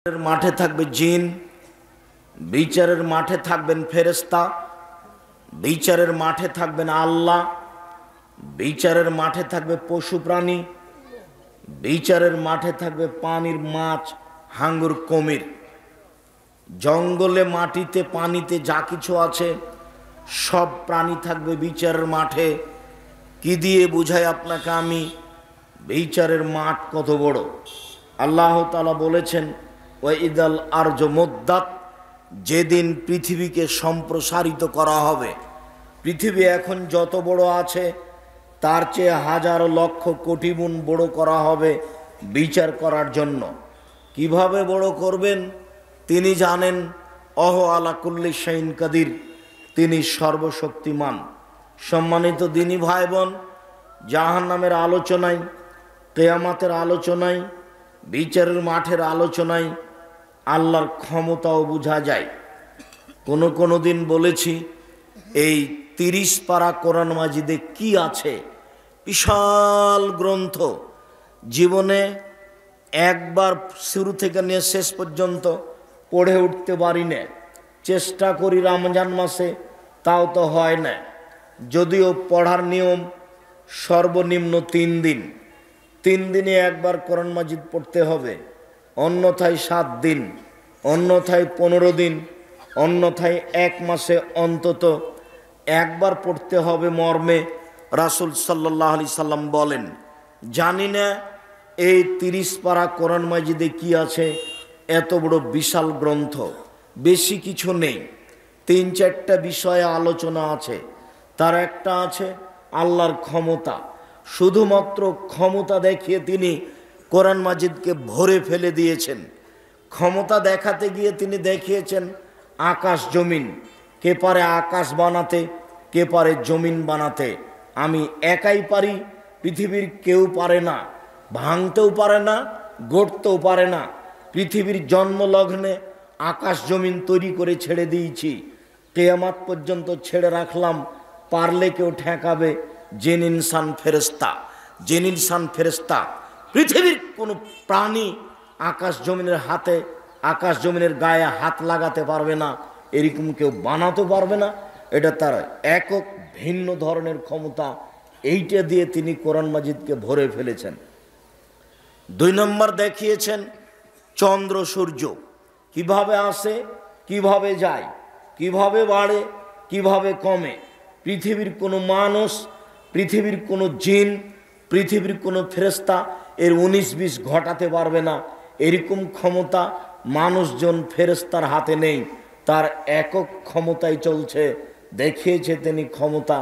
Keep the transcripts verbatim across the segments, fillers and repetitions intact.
বিচারের মাঠে থাকবে জিন, বিচারের মাঠে থাকবেন ফেরেশতা, বিচারের মাঠে থাকবেন আল্লাহ, বিচারের মাঠে থাকবে পশু প্রাণী, বিচারের মাঠে থাকবে পানির মাছ, হাঙ্গর, কুমির। জঙ্গলে, মাটিতে, পানিতে যা কিছু আছে সব প্রাণী থাকবে বিচারের মাঠে। কি দিয়ে বুঝাই আপনাকে আমি বিচারের মাঠ কত বড়? আল্লাহ তাআলা বলেছেন, ওয়াইদাল আরজু মুদ্দাত, যেদিন পৃথিবীকে সম্প্রসারিত করা হবে। পৃথিবী এখন যত বড় আছে তার চেয়ে হাজার লক্ষ কোটি গুণ বড় করা হবে বিচার করার জন্য। কিভাবে বড় করবেন তিনি জানেন। অহ আলা কুল্লি শাইইন কাদির, তিনি সর্বশক্তিমান। সম্মানিত দিনী ভাই বোন, জাহান্নামের আলোচনায়, কিয়ামতের আলোচনায়, বিচারের মাঠের আলোচনায় আল্লাহর ক্ষমতাও বোঝা যায়। কোনো কোনো দিন বলেছি এই তিরিশ পারা কোরআন মাজিদে কি আছে, বিশাল গ্রন্থ। জীবনে একবার শুরু থেকে নিয়ে শেষ পর্যন্ত পড়ে উঠতে পারি না। চেষ্টা করি রমজান মাসে, তাও তো হয় না। যদিও পড়ার নিয়ম সর্বনিম্ন তিন দিন, তিন দিনে একবার কোরআন মাজিদ পড়তে হবে, অন্যথায় সাত দিন, অন্যথায় পনেরো দিন, অন্যথায় এক মাসে অন্তত একবার পড়তে হবে মর্মে রাসূল সাল্লাল্লাহু আলাইহি সাল্লাম বলেন। জানি না এই তিরিশ পারা কোরআন মাজিদে কি আছে, এত বড় বিশাল গ্রন্থ। বেশি কিছু নেই, তিন চারটা বিষয়ে আলোচনা আছে। তার একটা আছে আল্লাহর ক্ষমতা। শুধুমাত্র ক্ষমতা দেখিয়ে তিনি কোরআন মাজিদকে ভরে ফেলে দিয়েছেন। ক্ষমতা দেখাতে গিয়ে তিনি দেখিয়েছেন আকাশ জমিন। কে পারে আকাশ বানাতে, কে পারে জমিন বানাতে? আমি একাই পারি, পৃথিবীর কেউ পারে না। ভাঙতেও পারে না, গড়তেও পারে না। পৃথিবীর জন্মলগ্নে আকাশ জমিন তৈরি করে ছেড়ে দিয়েছি, কিয়ামত পর্যন্ত ছেড়ে রাখলাম। পারলে কেউ ঠেকাবে? জিন, ইনসান, ফেরেশতা। জিন, ইনসান, ফেরেশতা। পৃথিবীর কোনো প্রাণী আকাশ জমিনের হাতে, আকাশ জমিনের গায়ে হাত লাগাতে পারবে না, এরকম কেউ বানাতে পারবে না। এটা তার একক ভিন্ন ধরনের ক্ষমতা। এইটা দিয়ে তিনি কোরআন মাজিদকে ভরে ফেলেছেন। দুই নম্বর দেখিয়েছেন চন্দ্র সূর্য কিভাবে আসে, কিভাবে যায়, কিভাবে বাড়ে, কিভাবে কমে। পৃথিবীর কোনো মানুষ, পৃথিবীর কোনো জিন, পৃথিবীর কোনো ফেরেশতা এর উনিশ বিশ ঘটাতে পারবে না। এরকম ক্ষমতা মানুষজন ফেরেশতার হাতে নেই, তার একক ক্ষমতায় চলছে। দেখিয়েছে তিনি ক্ষমতা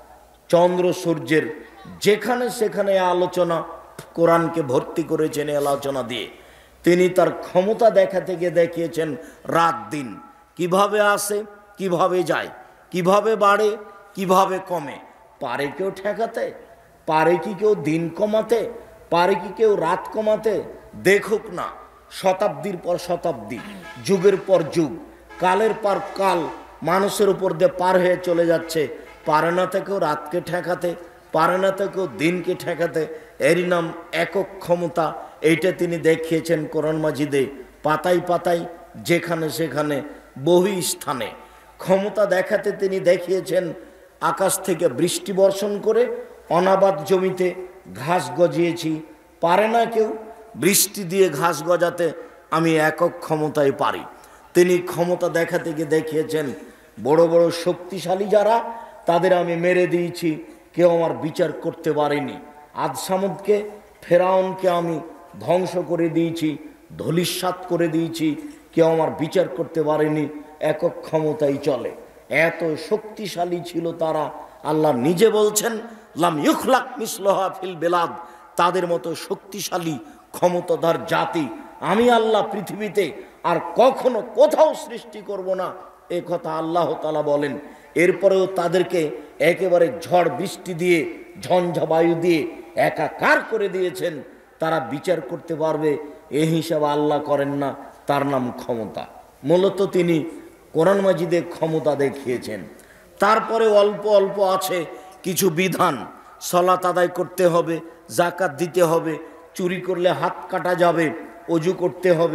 চন্দ্র সূর্যের। যেখানে সেখানে আলোচনা, কোরআনকে ভর্তি করেছেন আলোচনা দিয়ে। তিনি তার ক্ষমতা দেখাতে গিয়ে দেখিয়েছেন রাত দিন কিভাবে আসে, কিভাবে যায়, কিভাবে বাড়ে, কিভাবে কমে। পারে কেউ ঠেকাতে? পারে কি কেউ দিন কমাতে? পারে কি কেউ রাত কমাতে? দেখুক না, শতাব্দীর পর শতাব্দী, যুগের পর যুগ, কালের পর কাল মানুষের উপর দিয়ে পার হয়ে চলে যাচ্ছে। পারে না তো কেউ রাতকে ঠেকাতে, পারে না তো কেউ দিনকে ঠেকাতে। এরই নাম একক ক্ষমতা। এইটা তিনি দেখিয়েছেন কোরআন মাজিদে, পাতায় পাতায়, যেখানে সেখানে, বহু স্থানে। ক্ষমতা দেখাতে তিনি দেখিয়েছেন আকাশ থেকে বৃষ্টি বর্ষণ করে অনাবাদ জমিতে ঘাস গজিয়েছি। পারে না কেউ বৃষ্টি দিয়ে ঘাস গজাতে, আমি একক ক্ষমতায় পারি। তিনি ক্ষমতা দেখাতে গিয়ে দেখিয়েছেন বড় বড় শক্তিশালী যারা, তাদের আমি মেরে দিয়েছি, কেউ আমার বিচার করতে পারেনি। আদ সামুদকে, ফেরাউনকে আমি ধ্বংস করে দিয়েছি, ধূলিসাৎ করে দিয়েছি, কেউ আমার বিচার করতে পারেনি। একক ক্ষমতাই চলে। এত শক্তিশালী ছিল তারা। আল্লাহ নিজে বলছেন লাম ইউখলাক মিসলুহা ফিল বিলাদ, তাদের মতো শক্তিশালী ক্ষমতাধর জাতি আমি আল্লাহ পৃথিবীতে আর কখনো কোথাও সৃষ্টি করব না, এ কথা আল্লাহ তাআলা বলেন। এরপরেও তাদেরকে একেবারে ঝড় বৃষ্টি দিয়ে, ঝঞ্ঝা বায়ু দিয়ে একাকার করে দিয়েছেন। তারা বিচার করতে পারবে এ হিসাব আল্লাহ করেন না। তার নাম ক্ষমতা। মূলত তিনি কোরআন মাজিদে ক্ষমতা দেখিয়েছেন। তারপরে অল্প অল্প আছে কিছু বিধান। সালাত আদায় করতে হবে, যাকাত দিতে হবে, চুরি করলে হাত কাটা যাবে, ওযু করতে হবে,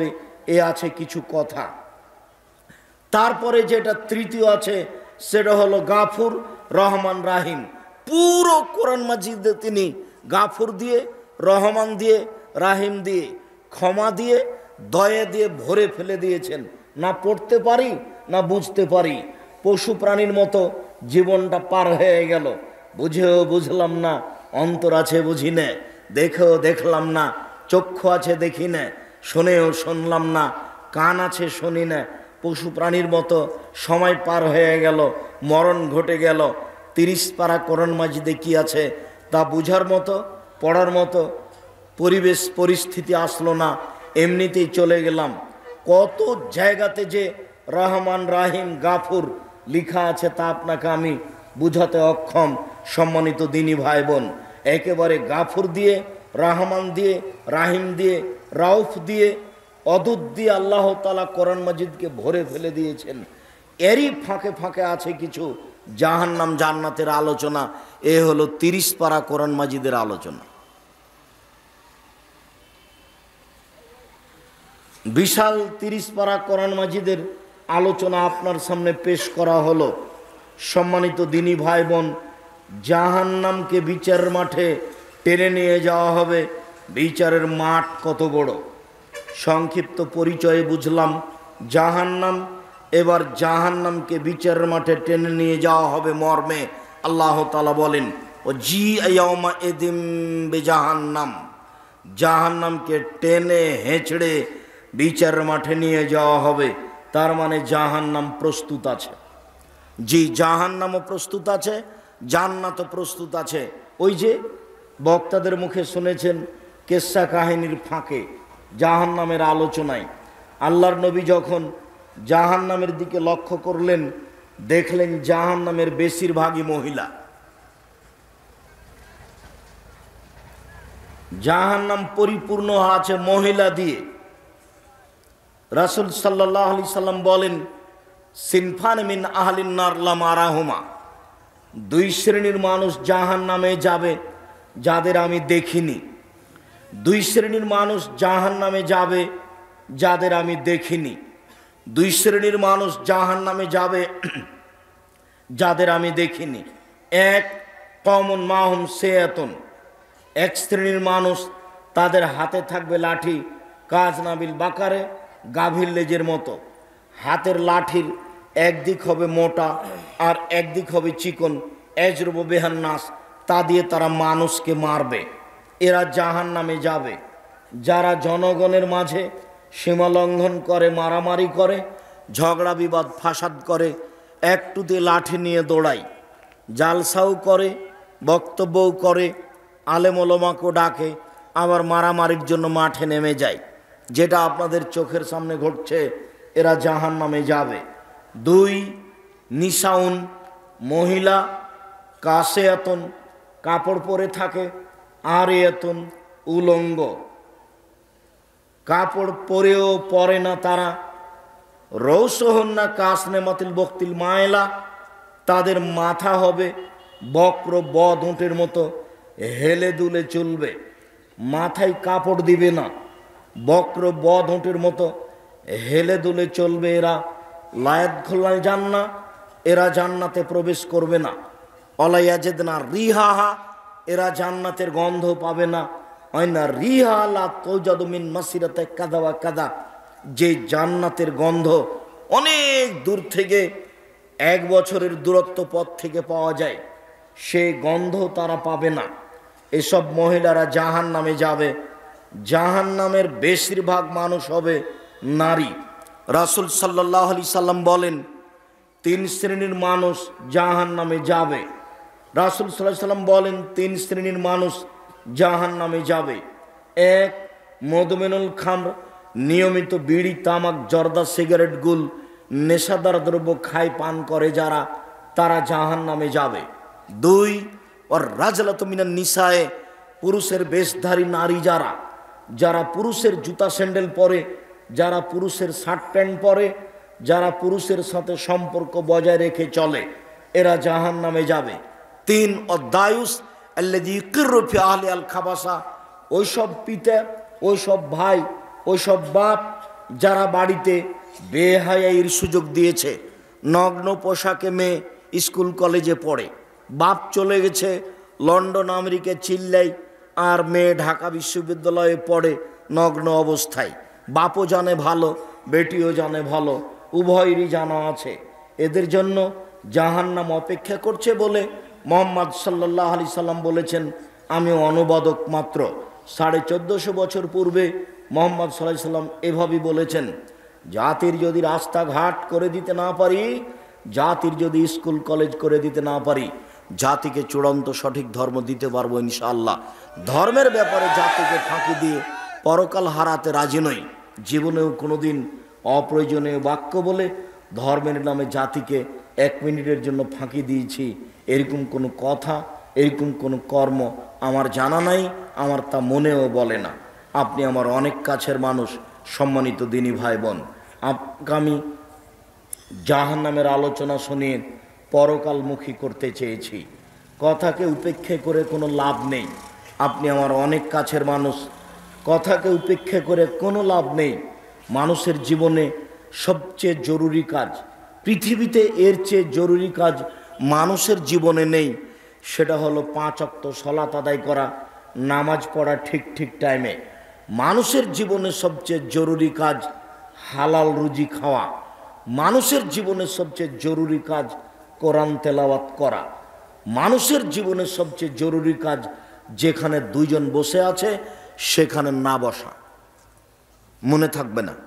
এ আছে কিছু কথা। তারপরে যেটা তৃতীয় আছে সেটা হলো গাফুর, রহমান, রাহিম। পুরো কোরআন মাজিদে তিনি গাফুর দিয়ে, রহমান দিয়ে, রাহিম দিয়ে, ক্ষমা দিয়ে, দয়া দিয়ে ভরে ফেলে দিয়েছেন। না পড়তে পারি না বুঝতে পারি, পশু প্রাণীর মতো জীবনটা পার হয়ে গেল। বুঝেও বুঝলাম না, অন্তর আছে বুঝি না, দেখেও দেখলাম না, চক্ষু আছে দেখি না, শুনেও শুনলাম না, কান আছে শুনি না। পশু প্রাণীর মতো সময় পার হয়ে গেল, মরণ ঘটে গেল। তিরিশ পারা কোরআন মাজিদে কি আছে তা বুঝার মতো, পড়ার মতো পরিবেশ পরিস্থিতি আসলো না, এমনিতেই চলে গেলাম। কত জায়গাতে যে রহমান, রাহিম, গাফুর লেখা আছে তা আপনাকে আমি বুঝাতে অক্ষম। সম্মানিত দিনী ভাই বোন, একেবারে গাফুর দিয়ে, রহমান দিয়ে, রাহিম দিয়ে, রাউফ দিয়ে, অদূত দিয়ে আল্লাহ তাআলা কোরআন মাজিদকে ভরে ফেলে দিয়েছেন। এরই ফাঁকে ফাঁকে আছে কিছু জাহান্নাম জান্নাতের আলোচনা। এ হলো তিরিশ পারা কোরআন মাজিদের আলোচনা। বিশাল তিরিশ পারা কোরআন মাজিদের আলোচনা আপনার সামনে পেশ করা হলো। সম্মানিত দিনী ভাই বোন, জাহান্নামকে বিচারের মাঠে টেনে নিয়ে যাওয়া হবে। বিচারের মাঠ কত বড়, সংক্ষিপ্ত পরিচয়ে বুঝলাম জাহান্নাম। এবার জাহান্নামকে বিচারের মাঠে টেনে নিয়ে যাওয়া হবে মর্মে আল্লাহ তাআলা বলেন, ও জি ইয়াউমা ইদিম বিজাহান্নাম, জাহান্নামকে টেনে হেঁচড়ে বিচারের মাঠে নিয়ে যাওয়া হবে। তার মানে জাহান্নাম প্রস্তুত আছে। জি, জাহান্নামও প্রস্তুত আছে, জান্নাতও প্রস্তুত আছে। ওই যে বক্তাদের মুখে শুনেছেন কেসা কাহিনীর ফাঁকে জাহান্নামের আলোচনায় আল্লাহর নবী যখন জাহান্নামের দিকে লক্ষ্য করলেন, দেখলেন জাহান্নামের বেশিরভাগই মহিলা। জাহান্নাম পরিপূর্ণ আছে মহিলা দিয়ে। রাসূল সাল্লাল্লাহু আলাইহি সাল্লাম বলেন, সিনফান মিন আহলিন নার লা মারাহুমা, দুই শ্রেণীর মানুষ জাহান্নামে যাবে যাদের আমি দেখিনি। দুই শ্রেণীর মানুষ জাহান্নামে যাবে যাদের আমি দেখিনি। দুই শ্রেণীর মানুষ জাহান্নামে যাবে যাদের আমি দেখিনি। এক, কওমুন মাহুম সিয়াতুন, এক শ্রেণীর মানুষ তাদের হাতে থাকবে লাঠি, কাজ নাবিল বাকারে, গাভীর লেজের মতো। হাতের লাঠির একদিক হবে মোটা আর একদিক হবে চিকন, এজরব বেহান্নাস, তা দিয়ে তারা মানুষকে মারবে। এরা জাহান্নামে যাবে। যারা জনগণের মাঝে সীমা লঙ্ঘন করে, মারামারি করে, ঝগড়া বিবাদ ফাসাদ করে, একটুতে লাঠি নিয়ে দৌড়ায়, জালসাও করে, বক্তব্যও করে, আলেম ওলামাকেও ডাকে, আবার মারামারির জন্য মাঠে নেমে যায়। যেটা আপনাদের চোখের সামনে ঘটছে, এরা জাহান্নামে যাবে। দুই, নিসাউন, মহিলা, কাসেয়াতুন, কাপড় পরে থাকে, আর এতুন, উলঙ্গ, কাপড় পরেও পরে না তারা। রৌসহন্না কাসনে মাতিল বক্তিল মায়লা, তাদের মাথা হবে বক্র বদ উঁটের মতো, হেলে দুলে চলবে, মাথায় কাপড় দিবে না, বক্র বদ উঁটের মতো হেলে দুলে চলবে। এরা লায়াত খোলায় জান্না, এরা জান্নাতে প্রবেশ করবে না। অলায়াজেদ না রিহাহা, এরা জান্নাতের গন্ধ পাবে না। না রিহা লা তোজাদু মিন মাসিরাতে কাদা ওয়া কাদা, যে জান্নাতের গন্ধ অনেক দূর থেকে, এক বছরের দূরত্ব পথ থেকে পাওয়া যায়, সেই গন্ধ তারা পাবে না। এসব মহিলারা জাহান্নামে যাবে। জাহান্নামের বেশিরভাগ মানুষ হবে নারী। রাসূল সাল্লাল্লাহু আলাইহি সাল্লাম বলেন, তিন শ্রেণীর মানুষ জাহান্নামে যাবে। রাসূল সাল্লাল্লাহু আলাইহি সাল্লাম বলেন, তিন শ্রেণীর মানুষ জাহান্নামে যাবে। এক, মদমিনুল খামর, নিয়মিত বিড়ি, তামাক, জর্দা, সিগারেট, গুল, নেশাদার দ্রব্য খায়, পান করে যারা, তারা জাহান্নামে যাবে। দুই, ওর রাজলাতু মিনান নিসায়ে, পুরুষের বেশধারী নারী যারা, যারা পুরুষের জুতা স্যান্ডেল পরে, যারা পুরুষের শার্ট প্যান্ট পরে, যারা পুরুষের সাথে সম্পর্ক বজায় রেখে চলে, এরা জাহান্নামে যাবে। তিন, অদায়ুস আল্লাযী ইকিরু ফি আহলি আল খাবাসা, ওইসব পিতা, ওইসব ভাই, ওইসব বাপ যারা বাড়িতে বেহায়াইয়ের সুযোগ দিয়েছে, নগ্ন পোশাকে মেয়ে স্কুল কলেজে পড়ে, বাপ চলে গেছে লন্ডন আমেরিকা চিল্লাই, আর মেয়ে ঢাকা বিশ্ববিদ্যালয়ে পড়ে নগ্ন অবস্থায়। বাপও জানে ভালো, বেটিও জানে ভালো, উভয়েরই জানা আছে এদের জন্য জাহান্নাম অপেক্ষা করছে বলে মোহাম্মদ সাল্লাল্লাহু আলাইহি সাল্লাম বলেছেন, আমি অনুবাদক মাত্র। সাড়ে চোদ্দোশো বছর পূর্বে মোহাম্মদ সাল্লাল্লাহু আলাইহি সাল্লাম এভাবেই বলেছেন, জাতির যদি রাস্তাঘাট করে দিতে না পারি, জাতির যদি স্কুল কলেজ করে দিতে না পারি, জাতিকে চূড়ান্ত সঠিক ধর্ম দিতে পারবো ইনশাআল্লাহ। ধর্মের ব্যাপারে জাতিকে ফাঁকি দিয়ে পরকাল হারাতে রাজি নই। জীবনেও কোনোদিন অপ্রয়োজনীয় বাক্য বলে ধর্মের নামে জাতিকে এক মিনিটের জন্য ফাঁকি দিয়েছি, এরকম কোনো কথা, এরকম কোনো কর্ম আমার জানা নাই, আমার তা মনেও বলে না। আপনি আমার অনেক কাছের মানুষ, সম্মানিত দিনী ভাই বোন। আমি জাহান্নামের আলোচনা শুনিয়ে পরকালমুখী করতে চেয়েছি। কথাকে উপেক্ষা করে কোনো লাভ নেই। আপনি আমার অনেক কাছের মানুষ, কথাকে উপেক্ষা করে কোনো লাভ নেই। মানুষের জীবনে সবচেয়ে জরুরি কাজ, পৃথিবীতে এর চেয়ে জরুরি কাজ মানুষের জীবনে নেই, সেটা হলো পাঁচ ওয়াক্ত সালাত আদায় করা, নামাজ পড়া ঠিক ঠিক টাইমে। মানুষের জীবনে সবচেয়ে জরুরি কাজ হালাল রুজি খাওয়া। মানুষের জীবনে সবচেয়ে জরুরি কাজ কোরআন তেলাওয়াত করা। মানুষের জীবনে সবচেয়ে জরুরি কাজ যেখানে দুইজন বসে আছে সেখানে না বসা। মনে থাকবে না?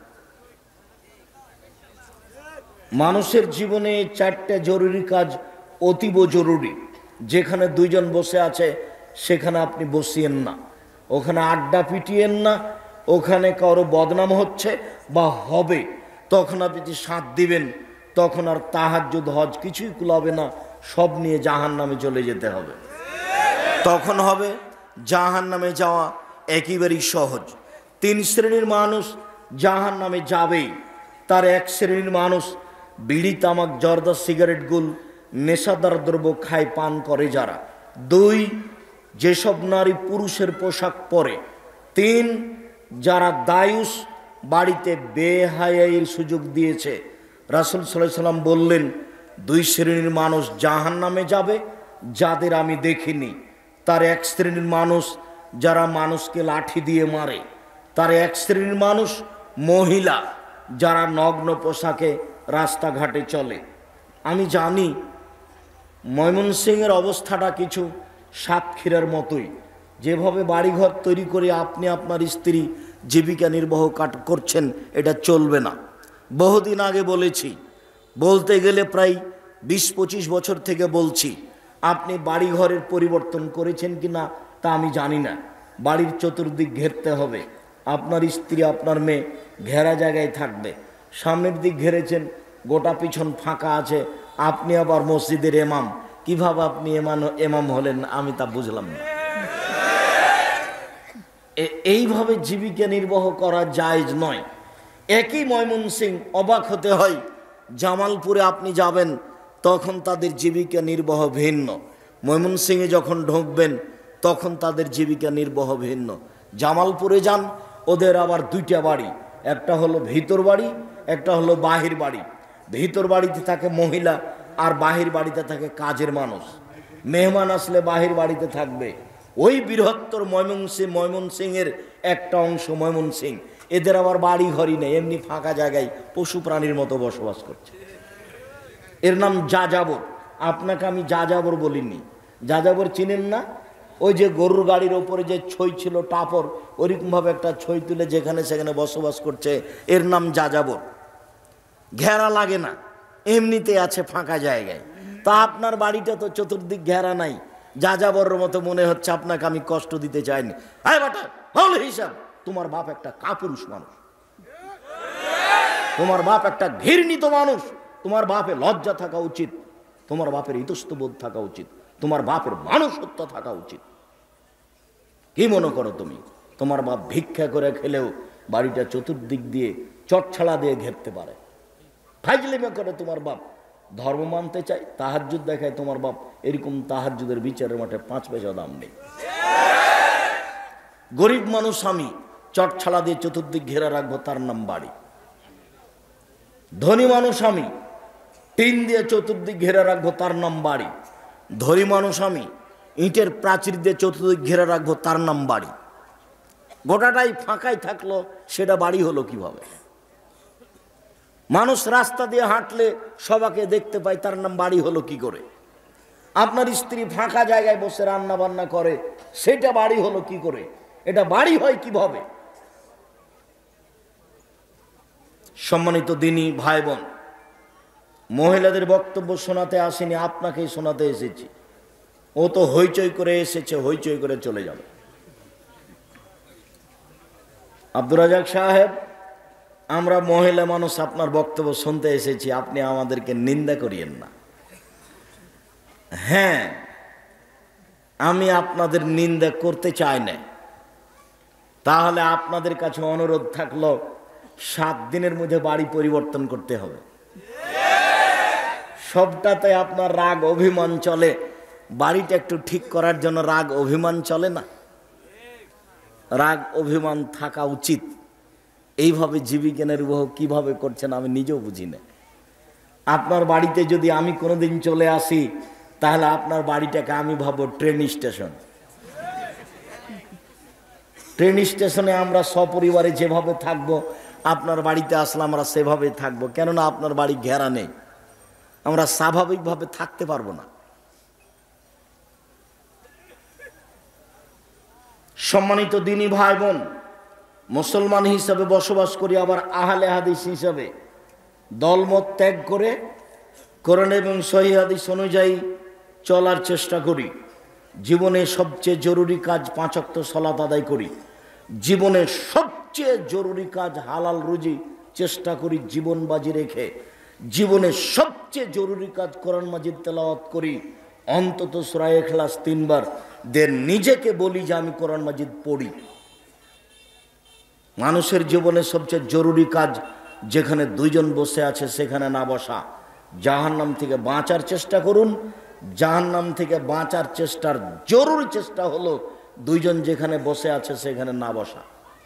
মানুষের জীবনে চারটে জরুরি কাজ অতীব জরুরি। যেখানে দুইজন বসে আছে সেখানে আপনি বসিয়েন না, ওখানে আড্ডা পিটিয়েন না, ওখানে কারো বদনাম হচ্ছে বা হবে তখন আপনি সাথ দিবেন, তখন আর তাহাজ্জুদ হজ কিছুই কুলাবে না, সব নিয়ে জাহান্নামে চলে যেতে হবে। তখন হবে জাহান্নামে যাওয়া একেবারেই সহজ। তিন শ্রেণীর মানুষ জাহান্নামে যাবেই। তার এক শ্রেণীর মানুষ বিড়ি, তামাক, জর্দা, সিগারেট, গুল, নেশাদার দ্রব্য খায়, পান করে যারা। দুই, যেসব নারী পুরুষের পোশাক পরে। তিন, যারা দায়ুস, বাড়িতে বেহায়াইয়ের সুযোগ দিয়েছে। রাসূল সাল্লাল্লাহু আলাইহি সাল্লাম বললেন, দুই শ্রেণীর মানুষ জাহান্নামে যাবে যাদের আমি দেখিনি। তার এক শ্রেণীর মানুষ যারা মানুষকে লাঠি দিয়ে মারে। তার এক শ্রেণীর মানুষ মহিলা যারা নগ্ন পোশাকে রাস্তাঘাটে চলে। আমি জানি ময়মনসিংহের অবস্থাটা কিছু সাতক্ষীরার মতোই। যেভাবে বাড়িঘর তৈরি করে আপনি আপনার স্ত্রী জীবিকা নির্বাহ কাট করছেন, এটা চলবে না। বহুদিন আগে বলেছি, বলতে গেলে প্রায় বিশ পঁচিশ বছর থেকে বলছি। আপনি বাড়িঘরের পরিবর্তন করেছেন কি না তা আমি জানি না। বাড়ির চতুর্দিক ঘেরতে হবে। আপনার স্ত্রী, আপনার মেয়ে ঘেরা জায়গায় থাকবে। সামনের দিক ঘেরেছেন, গোটা পিছন ফাঁকা আছে, আপনি আবার মসজিদের এমাম। কিভাবে আপনি এমান এমাম হলেন আমি তা বুঝলাম না। এইভাবে জীবিকা নির্বাহ করা জায়েজ নয়। একই ময়মনসিংহ, অবাক হতে হয়, জামালপুরে আপনি যাবেন তখন তাদের জীবিকা নির্বাহ ভিন্ন। ময়মনসিংহে যখন ঢুকবেন তখন তাদের জীবিকা নির্বাহ ভিন্ন। জামালপুরে যান, ওদের আবার দুইটা বাড়ি, একটা হলো ভিতর বাড়ি, একটা হলো বাহির বাড়ি। ভিতর বাড়িতে থাকে মহিলা আর বাহির বাড়িতে থাকে কাজের মানুষ। মেহমান আসলে বাহির বাড়িতে থাকবে। ওই বৃহত্তর ময়মনসিংহ, ময়মনসিংহের একটা অংশ ময়মনসিংহ। এদের আবার বাড়ি ঘরই নেই, এমনি ফাঁকা জায়গায় পশু প্রাণীর মতো বসবাস করছে। এর নাম যাযাবর। আপনাকে আমি যাযাবর বলিনি। যাযাবর চিনেন না? ওই যে গরুর গাড়ির ওপরে যে ছই ছিল টাপর, ওইরকমভাবে একটা ছই তুলে যেখানে সেখানে বসবাস করছে, এর নাম যাযাবর। ঘেরা লাগে না, এমনিতে আছে ফাঁকা জায়গায়। তা আপনার বাড়িটা তো চতুর্দিক ঘেরা নাই, যাযাবরের মতো মনে হচ্ছে। আপনাকে আমি কষ্ট দিতে চাইনি। আয় বাটা, হল হিসাব, তোমার বাপ একটা কাপুরুষ মানুষ, তোমার বাপ একটা ঘৃণিত মানুষ, তোমার বাপের লজ্জা থাকা উচিত, তোমার বাপের ইতস্তবোধ থাকা উচিত, তোমার বাপের মানুষত্ব থাকা উচিত। কি মনে করো তুমি? তোমার বাপ ভিক্ষা করে খেলেও বাড়িটা চতুর্দিক দিয়ে চটছাড়া দিয়ে ঘেরতে পারে। ফাইজলিমে করে তোমার বাপ, ধর্ম মানতে চাই, তাহাজ্জুদ দেখায় তোমার বাপ, এরকম তাহাজ্জুদের বিচারের মাঠে পাঁচ পয়সা দাম নেই। গরিব মানুষ আমি, চটছাড়া দিয়ে চতুর্দিক ঘেরা রাখবো, তার নাম বাড়ি। ধনী মানুষ আমি, টিন দিয়ে চতুর্দিক ঘেরে রাখবো, তার নাম বাড়ি। ধনী মানুষ আমি, ইটের প্রাচীর দিয়ে চতুর্দিক ঘেরে রাখবো, তার নাম বাড়ি। গোটাটাই ফাঁকাই থাকলো, সেটা বাড়ি হলো কিভাবে? মানুষ রাস্তা দিয়ে হাঁটলে সবাকে দেখতে পায়, তার নাম বাড়ি হলো কি করে? আপনার স্ত্রী ফাঁকা জায়গায় বসে রান্না বান্না করে, সেটা বাড়ি হলো কি করে? এটা বাড়ি হয় কিভাবে? সম্মানিত দিনী ভাই বোন, মহিলাদের বক্তব্য শোনাতে আসেনি, আপনাকেই শোনাতে এসেছি। ও তো হইচই করে এসেছে, হইচই করে চলে যাবে। আব্দুর রাজাক সাহেব, আমরা মহিলা মানুষ আপনার বক্তব্য শুনতে এসেছি, আপনি আমাদেরকে নিন্দা করিয়েন না। হ্যাঁ, আমি আপনাদের নিন্দা করতে চাই না। তাহলে আপনাদের কাছে অনুরোধ থাকলো, সাত দিনের মধ্যে বাড়ি পরিবর্তন করতে হবে। সবটাতে আপনার রাগ অভিমান চলে, বাড়িটা একটু ঠিক করার জন্য রাগ অভিমান চলে না? রাগ অভিমান থাকা উচিত। এইভাবে জীবিকা নির্বাহ কিভাবে করছেন আমি নিজেও বুঝি না। আপনার বাড়িতে যদি আমি কোনোদিন চলে আসি, তাহলে আপনার বাড়িটাকে আমি ভাবো ট্রেন স্টেশন। ট্রেন স্টেশনে আমরা সপরিবারে যেভাবে থাকবো, আপনার বাড়িতে আসলে আমরা সেভাবে থাকবো। কেননা আপনার বাড়ি ঘেরা নেই, আমরা স্বাভাবিকভাবে থাকতে পারবো না। সম্মানিত দিনী ভাই বোন, মুসলমান হিসাবে বসবাস করি, আবার আহলে হাদিস হিসাবে দলমত ত্যাগ করে কোরআন এবং সহিহ হাদিস অনুযায়ী চলার চেষ্টা করি। জীবনে সবচেয়ে জরুরি কাজ পাঁচ ওয়াক্ত সালাত আদায় করি। জীবনে সবচেয়ে জরুরি কাজ হালাল রুজি চেষ্টা করি জীবন বাজি রেখে। জীবনে সবচেয়ে জরুরি কাজ কোরআন মাজিদ তেলাওয়াত করি, অন্তত সূরা ইখলাস তিনবার। দেন নিজেকে বলি যে আমি কোরআন মাজিদ পড়ি। মানুষের জীবনে সবচেয়ে জরুরি কাজ, যেখানে দুইজন বসে আছে সেখানে না বসা। জাহান্নাম থেকে বাঁচার চেষ্টা করুন। জাহান্নাম থেকে বাঁচার চেষ্টার জরুরি চেষ্টা হলো দুইজন যেখানে বসে আছে সেখানে না বসা।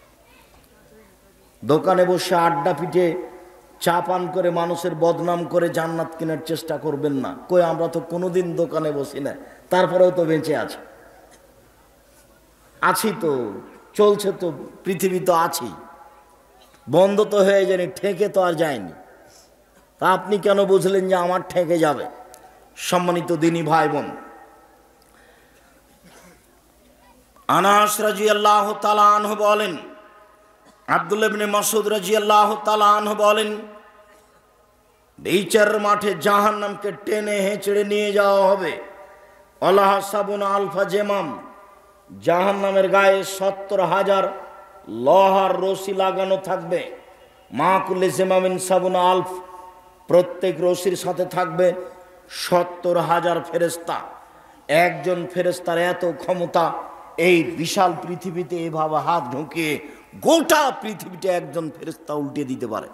দোকানে বসে আড্ডা পিটে চা পান করে মানুষের বদনাম করে জান্নাত কেনার চেষ্টা করবেন না। কই, আমরা তো কোনোদিন দোকানে বসি না, তারপরেও তো বেঁচে আছে আছি, তো চলছে, তো পৃথিবী তো আছি। বন্ধ তো হয়ে যায়নি, ঠেকে তো আর যায়নি। তা আপনি কেন বুঝলেন যে আমার ঠেকে যাবে? সম্মানিত দিনী ভাই বোন, আনাস রাদিয়াল্লাহু তাআলা আনহু বলেন, আব্দুল্লাহ ইবনে মাসউদ রাদিয়াল্লাহু তাআলা আনহু বলেন, বিচার মাঠে জাহান্নামকে টেনে হেঁচড়ে নিয়ে যাওয়া হবে। আল্লাহ সাবুনা আলফা জেমাম, জাহান্নামের গায়ে সত্তর হাজার লোহার রশি লাগানো থাকবে। মা কুল্লি জেমামিন সাবুনা আলফ, প্রত্যেক রশির সাথে থাকবে সত্তর হাজার ফেরেস্তা। একজন ফেরেস্তার এত ক্ষমতা, এই বিশাল পৃথিবীতে এভাবে হাত ঢুকিয়ে গোটা পৃথিবীটা একজন ফেরেস্তা উল্টে দিতে পারে।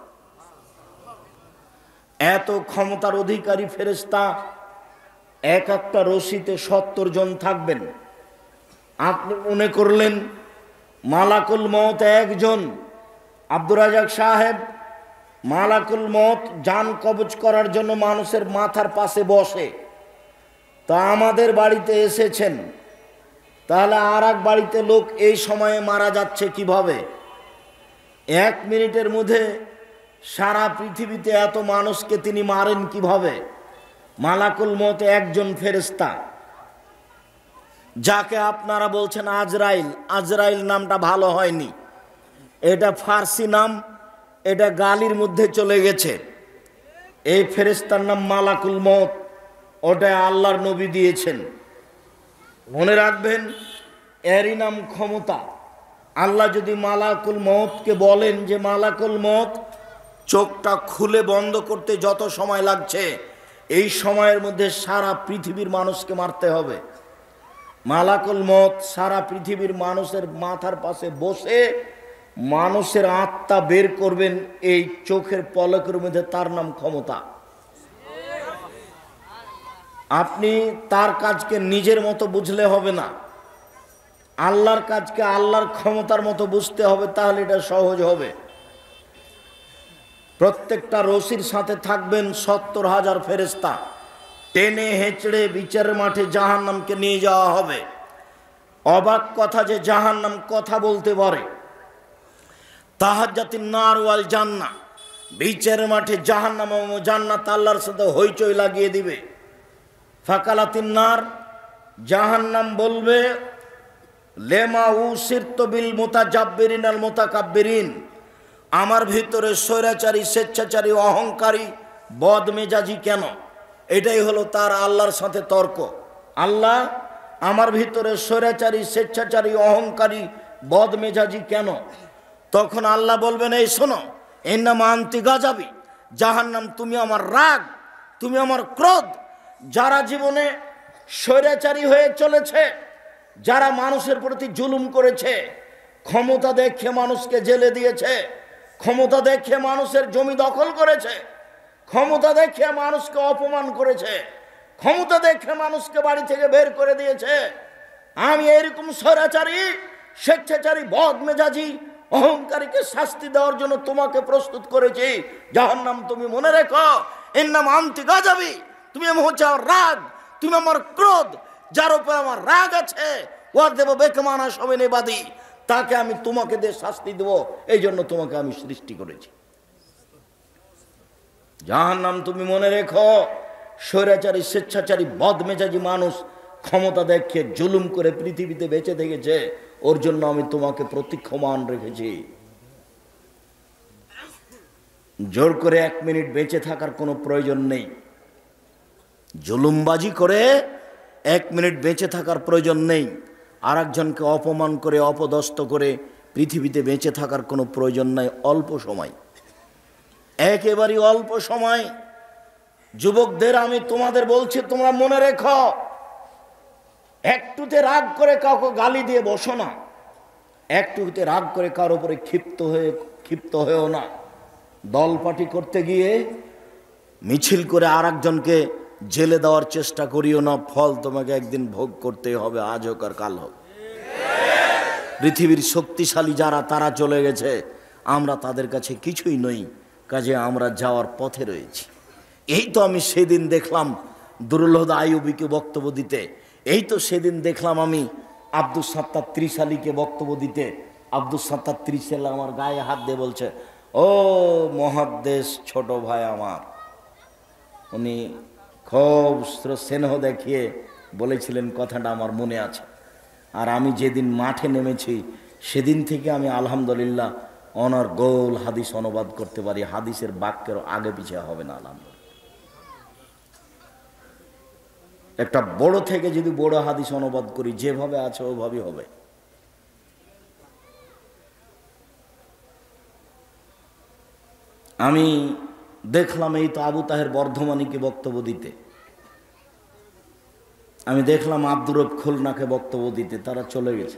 এত ক্ষমতার অধিকারী ফেরেস্তা, এক একটা রশিতে সত্তর জন থাকবেন। আপনি মনে করলেন মালাকুল মউত একজন। আব্দুর রাজাক সাহেব, মালাকুল মউত জান কবজ করার জন্য মানুষের মাথার পাশে বসে। তা আমাদের বাড়িতে এসেছেন, তাহলে আর এক বাড়িতে লোক এই সময়ে মারা যাচ্ছে কিভাবে? এক মিনিটের মধ্যে সারা পৃথিবীতে এত মানুষকে তিনি মারেন কিভাবে? মালাকুল মউত একজন ফেরেশতা, যাকে আপনারা বলছেন আজরাইল। আজরাইল নামটা ভালো হয়নি, এটা ফার্সি নাম, এটা গালির মধ্যে চলে গেছে। এই ফেরেশতার নাম মালাকুল মউত, ওটা আল্লাহর নবী দিয়েছেন। মনে রাখবেন, এরই নাম ক্ষমতা। আল্লাহ যদি মালাকুল মউতকে বলেন যে মালাকুল মউত চোখটা খুলে বন্ধ করতে যত সময় লাগছে, এই সময়ের মধ্যে সারা পৃথিবীর মানুষকে মারতে হবে, মালাকুল মউত সারা পৃথিবীর মানুষের মাথার পাশে বসে মানুষের আত্মা বের করবেন এই চোখের পলকের মধ্যে। তার নাম ক্ষমতা। আপনি তার কাজকে নিজের মতো বুঝলে হবে না, আল্লাহর কাজকে আল্লাহর ক্ষমতার মতো বুঝতে হবে, তাহলে এটা সহজ হবে। প্রত্যেকটা রশির সাথে থাকবেন সত্তর হাজার ফেরেশতা। টেনে হেঁচড়ে বিচারের মাঠে জাহান্নামকে নিয়ে যাওয়া হবে। অবাক কথা যে জাহান্নাম কথা বলতে পারে। তাহাজ্জাতিন নার ওয়াল জান্নাহ, বিচারের মাঠে জাহান্নাম ও জান্নাত আল্লাহর সাথে হইচই লাগিয়ে দিবে। ফাকালাতিন নার, জাহান্নাম বলবে, লেমা উসিরতু বিল মুতাজাব্বিরিন আল মুতাকাব্বিরিন, আমার ভিতরে স্বৈরাচারী, স্বেচ্ছাচারী, অহংকারী, বদমেজাজি কেন? এটাই হলো তার আল্লাহর সাথে তর্ক। আল্লাহ, আমার ভিতরে স্বৈরাচারী, স্বেচ্ছাচারী, অহংকারী, বদমেজাজি কেন? তখন আল্লাহ বলবেন, এই শোনো, ইন্নামা আনতি গাজাবি, জাহান্নাম তুমি আমার রাগ, তুমি আমার ক্রোধ। যারা জীবনে স্বৈরাচারী হয়ে চলেছে, যারা মানুষের প্রতি জুলুম করেছে, ক্ষমতা দেখে মানুষকে জেলে দিয়েছে, ক্ষমতা দেখে মানুষের জমি দখল করেছে, ক্ষমতা দেখে মানুষকে অপমান করেছে, ক্ষমতা দেখে মানুষকে বাড়ি থেকে বের করে দিয়েছে, আমি এরকম স্বৈরাচারী, স্বেচ্ছাচারী, বদমেজাজি, অহংকারীকে শাস্তি দেওয়ার জন্য তোমাকে প্রস্তুত করেছি। জাহান্নাম তুমি মনে রেখো, এর নাম আনতি গাজাবি, তুমি হচ্ছে আমার রাগ, তুমি আমার ক্রোধ। যার উপর আমার রাগ আছে, ওয়ার দেব বেকমানা সবেনে বাদী, তাকে আমি তোমাকে দিয়ে শাস্তি দেব, এই জন্য তোমাকে আমি সৃষ্টি করেছি। জাহান্নাম তুমি মনে রেখো, স্বৈরাচারী, স্বেচ্ছাচারী, বদমেজাজি মানুষ ক্ষমতা দেখে জুলুম করে পৃথিবীতে বেঁচে থেকেছে, ওর জন্য আমি তোমাকে প্রতীক্ষমান রেখেছি। জোর করে এক মিনিট বেঁচে থাকার কোনো প্রয়োজন নেই। জুলুমবাজি করে এক মিনিট বেঁচে থাকার প্রয়োজন নেই। আর একজনকে অপমান করে, অপদস্থ করে পৃথিবীতে বেঁচে থাকার কোনো প্রয়োজন নাই। অল্প সময়, একেবারে অল্প সময়। যুবকদের আমি তোমাদের বলছি, তোমরা মনে রেখো, একটুতে রাগ করে কাউকে গালি দিয়ে বসো না, একটুতে রাগ করে কারোর উপরে ক্ষিপ্ত হয়ে ক্ষিপ্ত হয়েও না। দল পার্টি করতে গিয়ে মিছিল করে আর একজনকে জেলে দেওয়ার চেষ্টা করিও না, ফল তোমাকে একদিন ভোগ করতেই হবে, আজ হোক আর কাল হোক। পৃথিবীর শক্তিশালী যারা, তারা চলে গেছে, আমরা তাদের কাছে কিছুই নই, কাজে আমরা যাওয়ার পথে রয়েছি। এই তো আমি সেদিন দেখলাম দুরুলহুদা আইয়ুবীকে বক্তব্য দিতে, এই তো সেদিন দেখলাম আমি আব্দুস সাত্তার ত্রিশালীকে বক্তব্য দিতে। আব্দুস সাত্তার ত্রিশালী আমার গায়ে হাত দিয়ে বলছে, ও মহাদ্দেশ ছোট ভাই আমার। উনি খুব স্নেহ দেখিয়ে বলেছিলেন, কথাটা আমার মনে আছে। আর আমি যেদিন মাঠে নেমেছি সেদিন থেকে আমি আলহামদুলিল্লাহ অনার গোল হাদিস অনুবাদ করতে পারি, হাদিসের বাক্যের আগে পিছিয়ে হবে না আলহামদুলিল্লাহ। একটা বড় থেকে যদি বড় হাদিস অনুবাদ করি, যেভাবে আছে ওভাবেই হবে। আমি দেখলাম এই তো আবু তাহের বর্ধমানীকে বক্তব্য দিতে, আমি দেখলাম আব্দুর রব খুলনাকে বক্তব্য দিতে, তারা চলে গেছে।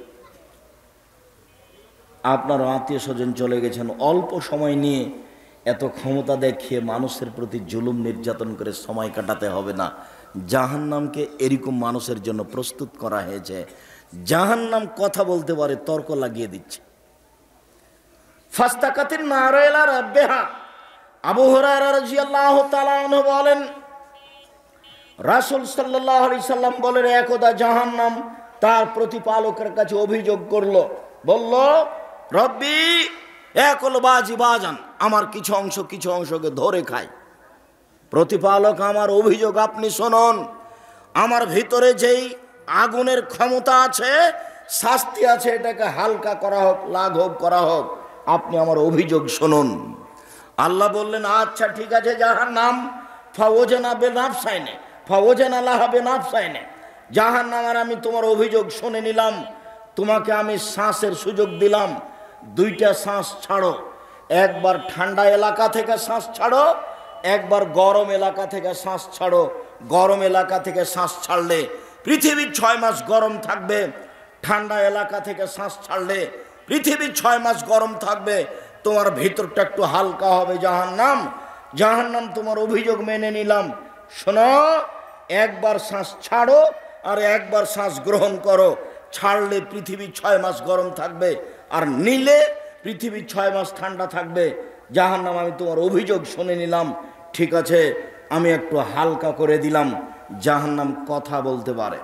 আপনার আত্মীয় স্বজন চলে গেছেন। অল্প সময় নিয়ে এত ক্ষমতা দেখিয়ে মানুষের প্রতি জুলুম নির্যাতন করে সময় কাটাতে হবে না। জাহান্নামকে এরকম মানুষের জন্য প্রস্তুত করা হয়েছে। জাহান্নাম কথা বলতে পারে, তর্ক লাগিয়ে দিচ্ছে। ফাস্তাকাতিন নার ইলা রাব্বিহা, আবু হুরায়রা রাদিয়াল্লাহু তাআলা আনহু বলেন, রাসূল সাল্লাল্লাহু আলাইহি সাল্লাম বলেন, একদা জাহান্নাম তার প্রতিপালকের কাছে অভিযোগ করলো, বলল, রব্বি একল বাজি বাজান, আমার কিছু অংশ কিছু অংশকে ধরে খায়। প্রতিপালক, আমার অভিযোগ আপনি শুনুন, আমার ভিতরে যেই আগুনের ক্ষমতা আছে, শাস্তি আছে, এটাকে হালকা করা হোক, লাঘব করা হোক, আপনি আমার অভিযোগ শুনুন। আল্লাহ বললেন, আচ্ছা ঠিক আছে, জাহান্নাম ফাওজানা বেনাফসাইনে ফাওজানা লাহা বেনাফসাইনে, জাহান্নাম আর আমি তোমার অভিযোগ শুনে নিলাম, তোমাকে আমি শ্বাসের সুযোগ দিলাম, দুইটা শ্বাস ছাড়ো, একবার ঠান্ডা এলাকা থেকে শ্বাস ছাড়ো, একবার গরম এলাকা থেকে শ্বাস ছাড়ো। গরম এলাকা থেকে শ্বাস ছাড়লে পৃথিবীর ছয় মাস গরম থাকবে, ঠান্ডা এলাকা থেকে শ্বাস ছাড়লে পৃথিবীর ছয় মাস গরম থাকবে, তোমার ভিতরটা একটু হালকা হবে। জাহান্নাম জাহান্নাম তোমার অভিযোগ মেনে নিলাম, শোনো, একবার শ্বাস ছাড়ো আর একবার শ্বাস গ্রহণ করো। ছাড়লে পৃথিবী ছয় মাস গরম থাকবে, আর নিলে পৃথিবী ছয় মাস ঠান্ডা থাকবে। জাহান্নাম আমি তোমার অভিযোগ শুনে নিলাম, ঠিক আছে আমি একটু হালকা করে দিলাম। জাহান্নাম কথা বলতে পারে।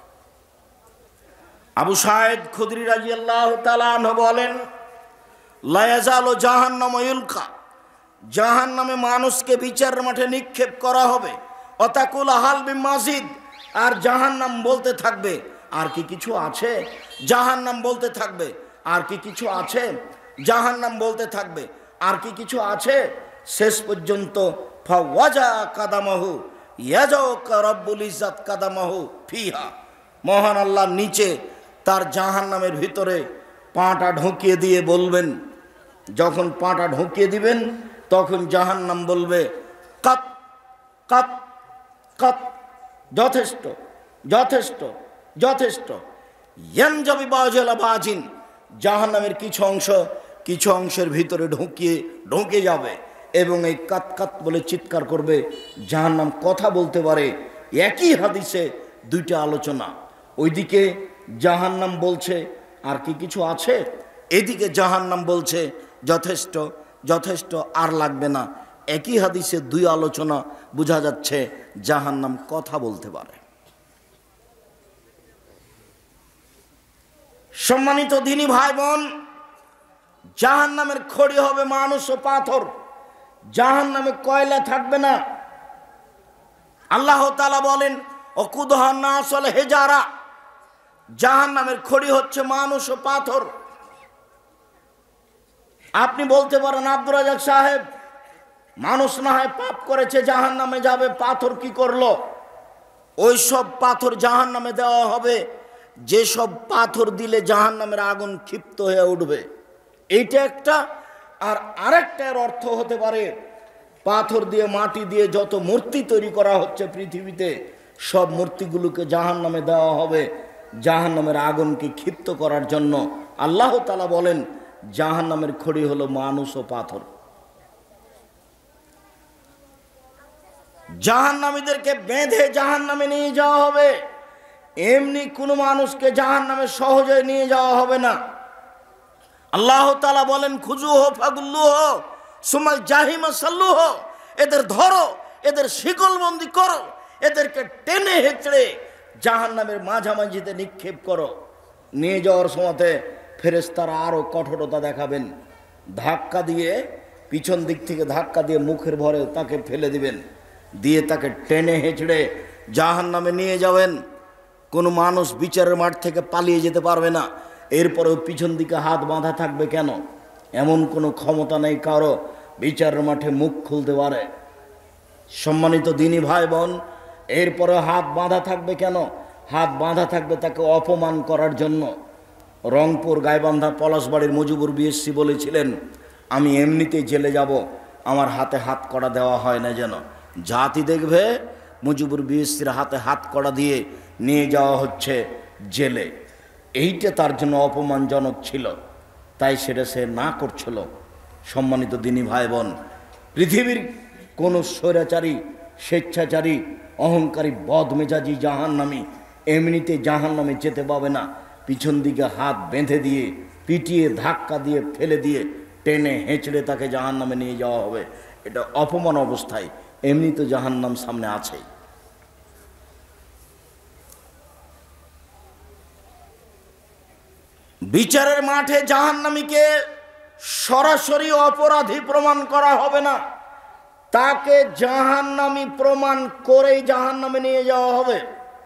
আবু সাঈদ খুদরি রাদিয়াল্লাহু তাআলা আনহু বলেন, লা ইয়াজালু জাহান্নামু ইউলকা, জাহান্নামে মানুষকে বিচারের মাঠে নিক্ষেপ করা হবে। অতাকুল হাল বিন মাজিদ, আর জাহান্নাম বলতে থাকবে আর কি কিছু আছে, জাহান্নাম বলতে থাকবে আর কি কিছু আছে, জাহান্নাম বলতে থাকবে আর কি কিছু আছে। শেষ পর্যন্ত ফাওয়াজা কাদামাহু ইয়াজাউকা রব্বুল ইজ্জাত কাদামাহু ফিহা, মহান আল্লাহ নিচে তার জাহান্নামের ভিতরে পাটা ঢুকিয়ে দিয়ে বলবেন, যখন পাটা ঢুকিয়ে দিবেন তখন জাহান্নাম বলবে কাত কাত কাত, যথেষ্ট যথেষ্ট যথেষ্ট। ইয়ানজাবি বাজিলা বাজিন, জাহান্নামের কিছু অংশ কিছু অংশের ভিতরে ঢুকিয়ে ঢুকে যাবে এবং এই কাত কাত বলে চিৎকার করবে। জাহান্নাম কথা বলতে পারে। একই হাদিসে দুইটা আলোচনা, ওইদিকে জাহান্নাম বলছে আর কি কিছু আছে, এদিকে জাহান্নাম বলছে যথেষ্ট যথেষ্ট, আর লাগবে না। একই হাদিসে দুই আলোচনা, বোঝা যাচ্ছে জাহান্নাম কথা বলতে পারে। সম্মানিত দিনী ভাই বোন, জাহান্নামের খড়ি হবে মানুষ ও পাথর, জাহান্নামে কয়লা থাকবে না। আল্লাহ তাআলা বলেন ওকুদুহান নাস ওয়াল হিজারা, জাহান্নামের খড়ি হচ্ছে মানুষ ও পাথর। আপনি বলতে পারেন আব্দুর রাজ্জাক সাহেব, মানুষ না হয় পাপ করেছে জাহান্নামে যাবে, পাথর কি করলো? ওই সব পাথর জাহান্নামে দেওয়া হবে যেসব পাথর দিলে জাহান্নামের আগুন ক্ষিপ্ত হয়ে উঠবে, এইটা একটা। আর আরেকটার অর্থ হতে পারে পাথর দিয়ে মাটি দিয়ে যত মূর্তি তৈরি করা হচ্ছে পৃথিবীতে, সব মূর্তিগুলোকে জাহান্নামে দেওয়া হবে জাহান্নামের আগুনকে ক্ষিপ্ত করার জন্য। আল্লাহ তাআলা বলেন জাহান্নামের খড়ি হলো মানুষ ও পাথর। জাহান্নামীদেরকে বেঁধে জাহান্নামে নিয়ে যাওয়া হবে, এমনি কোনো মানুষকে জাহান্নামে সহজে নিয়ে যাওয়া হবে না। আল্লাহ তাআলা বলেন খুজুহু ফাগুল্লুহু সুমাল জাহিমা সাল্লুহু, এদের ধরো, এদের শিকলবন্দি করো, এদেরকে টেনে হেঁচড়ে জাহান্নামের মাঝামাঝিতে নিক্ষেপ করো। নিয়ে যাওয়ার সময়তে ফেরেশতারা আরো কঠোরতা দেখাবেন, ধাক্কা দিয়ে পিছন দিক থেকে ধাক্কা দিয়ে মুখের ভরে তাকে ফেলে দিবেন, দিয়ে তাকে টেনে হেঁচড়ে জাহান্নামে নিয়ে যাবেন। কোনো মানুষ বিচারের মাঠ থেকে পালিয়ে যেতে পারবে না। এরপরেও পিছন দিকে হাত বাঁধা থাকবে কেন? এমন কোনো ক্ষমতা নেই কারো বিচারের মাঠে মুখ খুলতে পারে। সম্মানিত দিনী ভাই বোন, এরপরে হাত বাঁধা থাকবে কেন? হাত বাঁধা থাকবে তাকে অপমান করার জন্য। রংপুর গাইবান্ধা পলাশবাড়ির মুজিবুর বিএসসি বলেছিলেন, আমি এমনিতেই জেলে যাব, আমার হাতে হাত কড়া দেওয়া হয় না যেন। জাতি দেখবে মুজিবুর বিএসসির হাতে হাত কড়া দিয়ে নিয়ে যাওয়া হচ্ছে জেলে, এইটা তার জন্য অপমানজনক ছিল, তাই সেটা সে না করছিল। সম্মানিত দিনী ভাই বোন, পৃথিবীর কোনো স্বৈরাচারী, স্বেচ্ছাচারী, অহংকারী, বদমেজাজি জাহান্নামী এমনিতে জাহান্নামে যেতে পাবে না। পিছন দিকে হাত বেঁধে দিয়ে, পিটিয়ে, ধাক্কা দিয়ে, ফেলে দিয়ে, টেনে হেঁচড়ে তাকে জাহান্নামে নিয়ে যাওয়া হবে। এটা অপমান অবস্থায়, এমনি তো জাহান্নাম সামনে আছেই। বিচারের মাঠে জাহান্নামীকে সরাসরি অপরাধী প্রমাণ করা হবে না, তাকে জাহান্নামী প্রমাণ করেই জাহান্নামে নিয়ে যাওয়া হবে।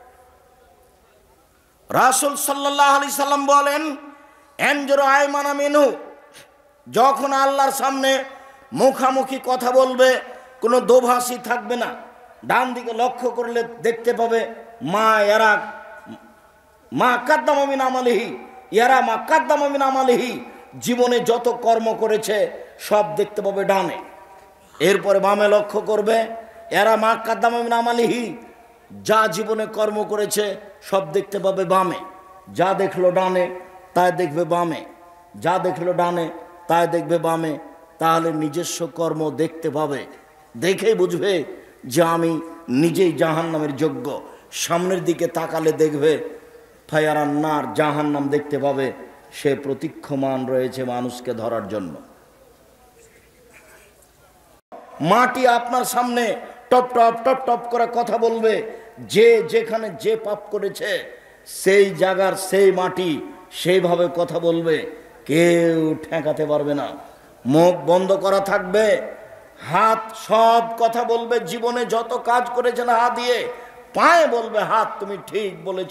রাসূল সাল্লাল্লাহু আলাইহি সাল্লাম বলেন এনজুরু আইমানা মিনহু, যখন আল্লাহর সামনে মুখামুখি কথা বলবে কোনো দোভাষী থাকবে না। ডান দিকে লক্ষ্য করলে দেখতে পাবে মা এরা মা কাদ্দামা মিন আমালিহি, এরা মা কাদ্দামা মিন আমালিহি, জীবনে যত কর্ম করেছে সব দেখতে পাবে ডানে। এরপরে বামে লক্ষ্য করবে এরা মা কাদ্দামা মিন আমালিহি, যা জীবনে কর্ম করেছে সব দেখতে পাবে বামে। যা দেখলো ডানে তাই দেখবে বামে, যা দেখলো ডানে তাই দেখবে বামে। তাহলে নিজস্ব কর্ম দেখতে পাবে, দেখেই বুঝবে যে আমি নিজেই জাহান্নামের যোগ্য। সামনের দিকে তাকালে দেখবে ফায়ারান্নার, জাহান্নাম দেখতে পাবে, সে প্রতীক্ষমান রয়েছে মানুষকে ধরার জন্য। মাটি আপনার সামনে টপ টপ টপ টপ করে কথা বলবে। যে যেখানে যে পাপ করেছে সেই জায়গার সেই মাটি সেইভাবে কথা বলবে, কেউ ঠেকাতে পারবে না। মুখ বন্ধ করা থাকবে, হাত সব কথা বলবে। জীবনে যত কাজ করেছেন হাত দিয়ে, পায়ে বলবে হাত তুমি ঠিক বলেছ।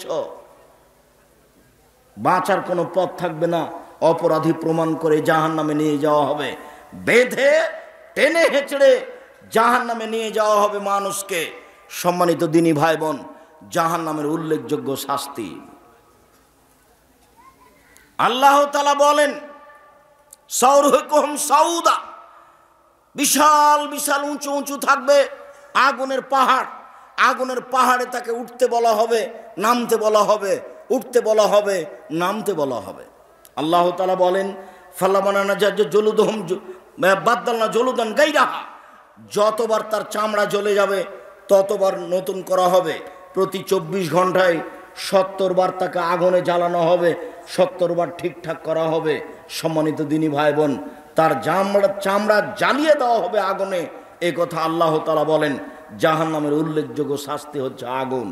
বাঁচার কোনো পথ থাকবে না, অপরাধী প্রমাণ করে জাহান্নামে নিয়ে যাওয়া হবে। বেঁধে টেনে হেঁচড়ে জাহান্নামে নিয়ে যাওয়া হবে মানুষকে। সম্মানিত দিনী ভাই বোন, জাহান্নামের উল্লেখযোগ্য শাস্তি আল্লাহ তাআলা বলেন, সাউরহুকুম সাউদা, বিশাল বিশাল উঁচু উঁচু থাকবে আগুনের পাহাড়। আগুনের পাহাড়ে তাকে উঠতে বলা হবে, নামতে বলা হবে, উঠতে বলা হবে, নামতে বলা হবে। আল্লাহ তাআলা বলেন, ফালামানা জাজ্জ জলুদহুম বাদদালনা জলুদান গায়রাহা, যতবার তার চামড়া জ্বলে যাবে ততবার নতুন করা হবে। প্রতি চব্বিশ ঘন্টায় সত্তর বার তাকে আগুনে জ্বালানো হবে, সত্তর বার ঠিকঠাক করা হবে। সম্মানিত দিনী ভাই বোন, তার চামড়া চামড়া জ্বালিয়ে দেওয়া হবে আগুনে। এ কথা আল্লাহ তাআলা বলেন। জাহান্নামের উল্লেখযোগ্য শাস্তি হচ্ছে আগুন।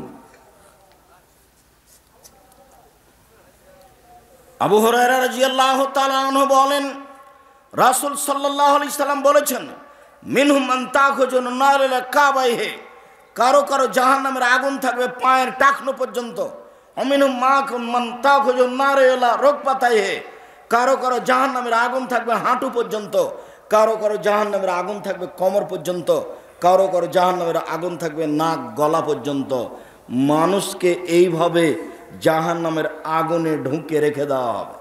আবু হুরায়রা রাদিয়াল্লাহু তাআলা আনহু বলেন, রাসূল সাল্লাল্লাহু আলাইহি সাল্লাম বলেছেন, মিনহুম মান তাখুজুন নার ইলা কাবাইহি, কারো কারো জাহান্নামের আগুন থাকবে পায়ের টাকনো পর্যন্ত। অমিনহুম মাকুম মান তাখুজুন নার ইলা রুকবাতাইহি, কারো কারো জাহান্নামের আগুন থাকবে হাঁটু পর্যন্ত। কারো কারো জাহান্নামের আগুন থাকবে কোমর পর্যন্ত। কারো কারো জাহান্নামের আগুন থাকবে নাক গলা পর্যন্ত। মানুষকে এইভাবে জাহান্নামের আগুনে ঢুকে রেখে দেওয়া হবে।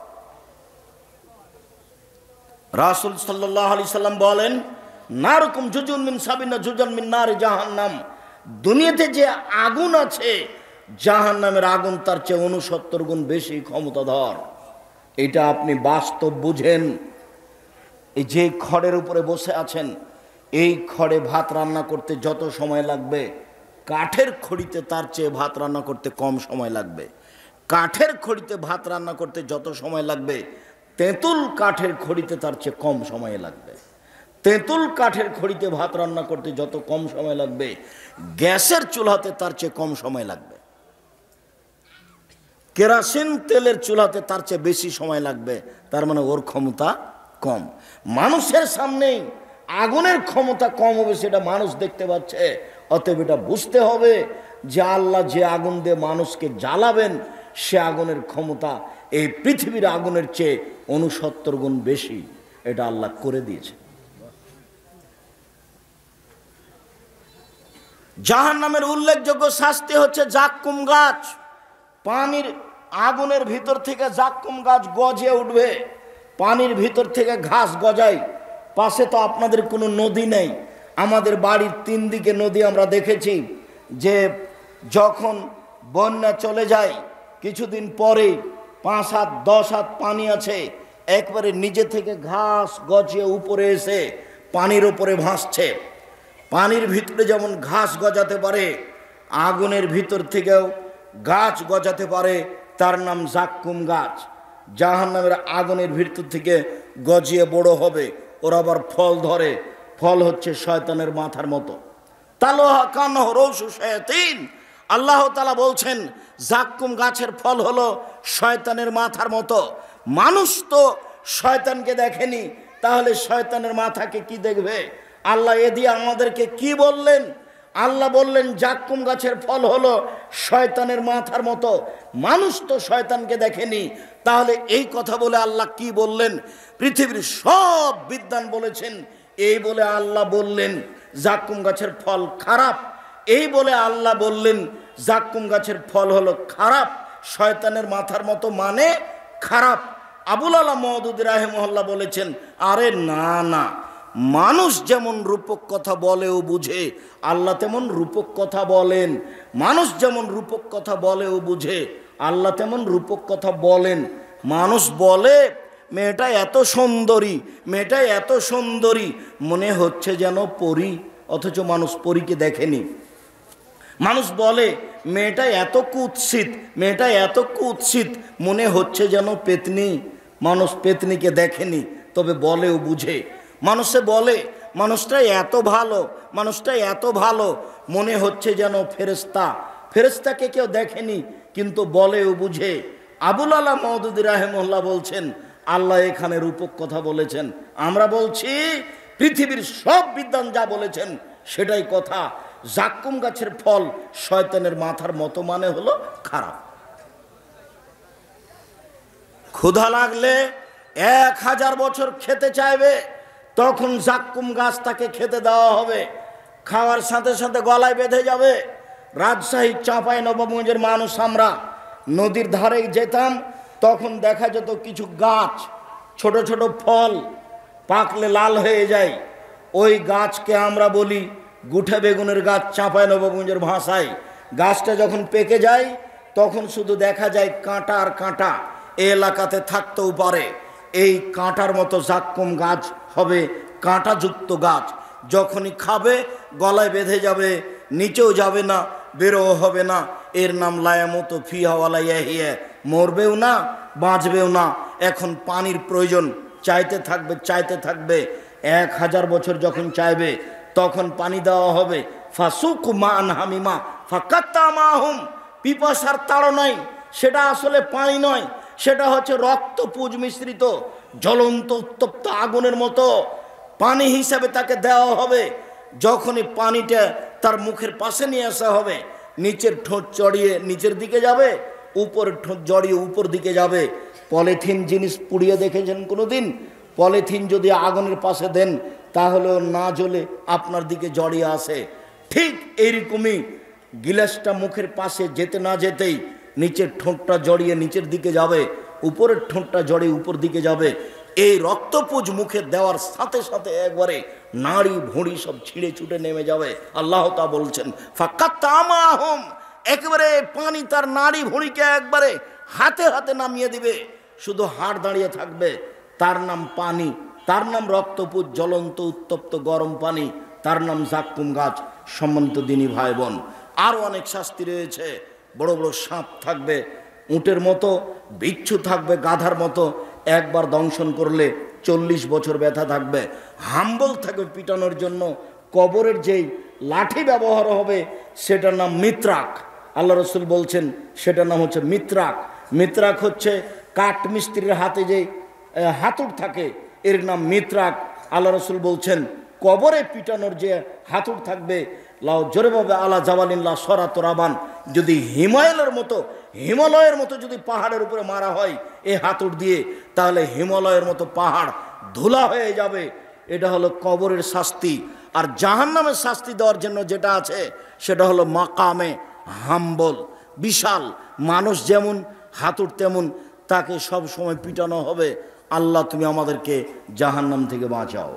রাসূল সাল্লাল্লাহু আলাইহি সাল্লাম বলেন, নারকুম জুজুন মিন সাবিনা জুজান মিন নার জাহান্নাম, দুনিয়াতে যে আগুন আছে জাহান্নামের আগুন তার চেয়ে ঊনসত্তর গুণ বেশি ক্ষমতাধর। এটা আপনি বাস্তব বুঝেন। এই যে খড়ের উপরে বসে আছেন, এই খড়ে ভাত রান্না করতে যত সময় লাগবে, কাঠের খড়িতে তার চেয়ে ভাত রান্না করতে কম সময় লাগবে। কাঠের খড়িতে ভাত রান্না করতে যত সময় লাগবে, তেঁতুল কাঠের খড়িতে তার চেয়ে কম সময় লাগবে। তেঁতুল কাঠের খড়িতে ভাত রান্না করতে যত কম সময় লাগবে, গ্যাসের চুলাতে তার চেয়ে কম সময় লাগবে। কেরোসিন তেলের চুলাতে তার চেয়ে বেশি সময় লাগবে। তার মানে ওর ক্ষমতা কম। মানুষের সামনেই আগুনের ক্ষমতা কম হবে, সেটা মানুষ দেখতে পাচ্ছে। অতএব এটা বুঝতে হবে যে আল্লাহ যে আগুন দিয়ে মানুষকে জ্বালাবেন, সে আগুনের ক্ষমতা এই পৃথিবীর আগুনের চেয়ে ঊনসত্তর গুণ বেশি। এটা আল্লাহ করে দিয়েছে। জাহান্নামের উল্লেখযোগ্য শাস্তি হচ্ছে জাক্কুম গাছ। পানির আগুনের ভিতর থেকে জাক্কুম গাছ গজে উঠবে। পানির ভিতর থেকে ঘাস গজায়। পাশে তো আপনাদের কোনো নদী নেই। আমাদের বাড়ির তিন দিকে নদী আমরা দেখেছি যে যখন বন্যা চলে যায় কিছুদিন পরে পাঁচ হাত দশ হাত পানি আছে, একবারে নিজে থেকে ঘাস গজিয়ে উপরে এসে পানির ওপরে ভাসছে। পানির ভিতরে যেমন ঘাস গজাতে পারে, আগুনের ভিতর থেকেও গাছ গজাতে পারে। তার নাম জাক্কুম গাছ। জাহান্নামের আগুনের ভিতর থেকে গজিয়ে বড় হবে, ওরা আবার ফল ধরে। ফল হচ্ছে শয়তানের মাথার মতো। তালোহা কানহ রৌসু শায়াতিন, আল্লাহ তাআলা বলছেন জাক্কুম গাছের ফল হলো শয়তানের মাথার মতো। মানুষ তো শয়তানকে দেখেনি, তাহলে শয়তানের মাথাকে কি দেখবে? আল্লাহ এ দিয়ে আমাদেরকে কি বললেন? আল্লাহ বললেন জাক্কুম গাছের ফল হলো শয়তানের মাথার মতো। মানুষ তো শয়তানকে দেখেনি, তাহলে এই কথা বলে আল্লাহ কি বললেন? পৃথিবীর সব বিদ্বান বলেছেন এই বলে আল্লাহ বললেন জাক্কুম গাছের ফল খারাপ। এই বলে আল্লাহ বললেন জাক্কুম গাছের ফল হলো খারাপ, শয়তানের মাথার মতো মানে খারাপ। আবুল আলা মওদুদী রাহিমাহুল্লাহ বলেছেন, আরে না না, মানুষ যেমন রূপক কথা বলে ও বুঝে, আল্লাহ তেমন রূপক কথা বলেন। মানুষ যেমন রূপক কথা বলে ও বুঝে, আল্লাহ তেমন রূপক কথা বলেন। মানুষ বলে মেয়েটা এত সুন্দরী, মেয়েটা এত সুন্দরী, মনে হচ্ছে যেন পরী, অথচ মানুষ পরীকে দেখেনি। মানুষ বলে মেয়েটা এত কুৎসিত, মেয়েটা এত কুৎসিত, মনে হচ্ছে যেন পেতনি, মানুষ পেতনিকে দেখেনি, তবে বলে ও বুঝে। মানুষে বলে মানুষটা এত ভালো, মানুষটা এত ভালো, মনে হচ্ছে যেন ফেরেশতা। ফেরেশতাকে কেউ দেখেনি, কিন্তু বলে ও বুঝে। আবুল আলা মওদুদী রাহিমাহুল্লাহ বলছেন, আল্লাহ এখানে রূপক কথা বলেছেন। আমরা বলছি পৃথিবীর সব বিদ্বান যা বলেছেন সেটাই কথা। জাক্কুম গাছের ফল শয়তানের মাথার মতো, মানে হলো খারাপ। ক্ষুধা লাগলে এক হাজার বছর খেতে চাইবে, তখন জাক্কুম গাছ তাকে খেতে দেওয়া হবে। খাওয়ার সাথে সাথে গলায় বেঁধে যাবে। রাজশাহী চাঁপাই নবাবগঞ্জের মানুষ আমরা নদীর ধারে যেতাম, তখন দেখা যেত কিছু গাছ, ছোট ছোট ফল পাকলে লাল হয়ে যায়। ওই গাছকে আমরা বলি গুঠে বেগুনের গাছ চাঁপাই নবাবগঞ্জের ভাষায়। গাছটা যখন পেকে যায় তখন শুধু দেখা যায় কাঁটা আর কাঁটা। এই এলাকাতে থাকতেও পারে। এই কাঁটার মতো জাক্কুম গাছ হবে, কাঁটাযুক্ত গাছ। যখনই খাবে গলায় বেঁধে যাবে, নিচেও যাবে না, বেরো হবে না। এর নাম লায়ামতো ফিহা ওয়ালা ইয়াহিয়া, মরবেও না বাঁচবেও না। এখন পানির প্রয়োজন, চাইতে থাকবে চাইতে থাকবে। এক হাজার বছর যখন চাইবে তখন পানি দেওয়া হবে। ফাসুকু মান হামিমা ফাকাত্তা মাহুম, পিপাসার তাড়নায় সেটা আসলে পানি নয়, সেটা হচ্ছে রক্ত পুজ মিশ্রিত জ্বলন্ত উত্তপ্ত আগুনের মতো পানি হিসাবে তাকে দেওয়া হবে। যখনই পানিটা তার মুখের পাশে নিয়ে আসা হবে, নিচের ঠোঁট চড়িয়ে নিচের দিকে যাবে, উপরের ঠোঁট জড়িয়ে উপর দিকে যাবে। পলিথিন জিনিস পুড়িয়ে দেখেছেন কোনোদিন? পলিথিন যদি আগুনের পাশে দেন তাহলে না জ্বলে আপনার দিকে জড়িয়ে আসে। ঠিক এইরকমই গিলাসটা মুখের পাশে যেতে না যেতেই নিচের ঠোঁটটা জড়িয়ে নিচের দিকে যাবে, উপরের ঠোঁটটা জড়িয়ে উপর দিকে যাবে। এই রক্তপুজ মুখে দেওয়ার সাথে সাথে একবারে নাড়ি ভুঁড়ি সব ছিঁড়ে ছুটে নেমে যাবে। আল্লাহ তা বলছেন ফাকাত্তা মাহুম, একেবারে পানি তার নাড়ি ভুঁড়িকে একবারে হাতে হাতে নামিয়ে দিবে। শুধু হাড় দাঁড়িয়ে থাকবে। তার নাম পানি, তার নাম রক্তপুজ, জ্বলন্ত উত্তপ্ত গরম পানি, তার নাম জাক্কুম গাছ। সম্মানিত দিনী ভাই বোন, আরও অনেক শাস্তি রয়েছে। বড় বড় সাপ থাকবে, উটের মতো, বিচ্ছু থাকবে গাধার মতো, একবার দংশন করলে চল্লিশ বছর ব্যথা থাকবে। হাম্বল থাকবে পিটানোর জন্য। কবরের যেই লাঠি ব্যবহার হবে সেটার নাম মিত্রাক। আল্লাহ রসুল বলছেন সেটার নাম হচ্ছে মিত্রাক। মিত্রাক হচ্ছে কাঠ মিস্ত্রির হাতে যে হাতুড় থাকে, এর নাম মিত্রাক। আল্লাহ রসুল বলছেন কবরে পিটানোর যে হাতুড় থাকবে, লাও জোরেভাবে আলা জাবালিল্লা সরা তোরাবান, যদি হিমালয়ের মতো হিমালয়ের মতো যদি পাহাড়ের উপরে মারা হয় এই হাতুড় দিয়ে, তাহলে হিমালয়ের মতো পাহাড় ধুলা হয়ে যাবে। এটা হলো কবরের শাস্তি। আর জাহান্নামের শাস্তি দেওয়ার জন্য যেটা আছে সেটা হলো মাকামে হাম্বল, বিশাল মানুষ যেমন হাতুড় তেমন, তাকে সব সময় পিটানো হবে। আল্লাহ তুমি আমাদেরকে জাহান্নাম থেকে বাঁচাও।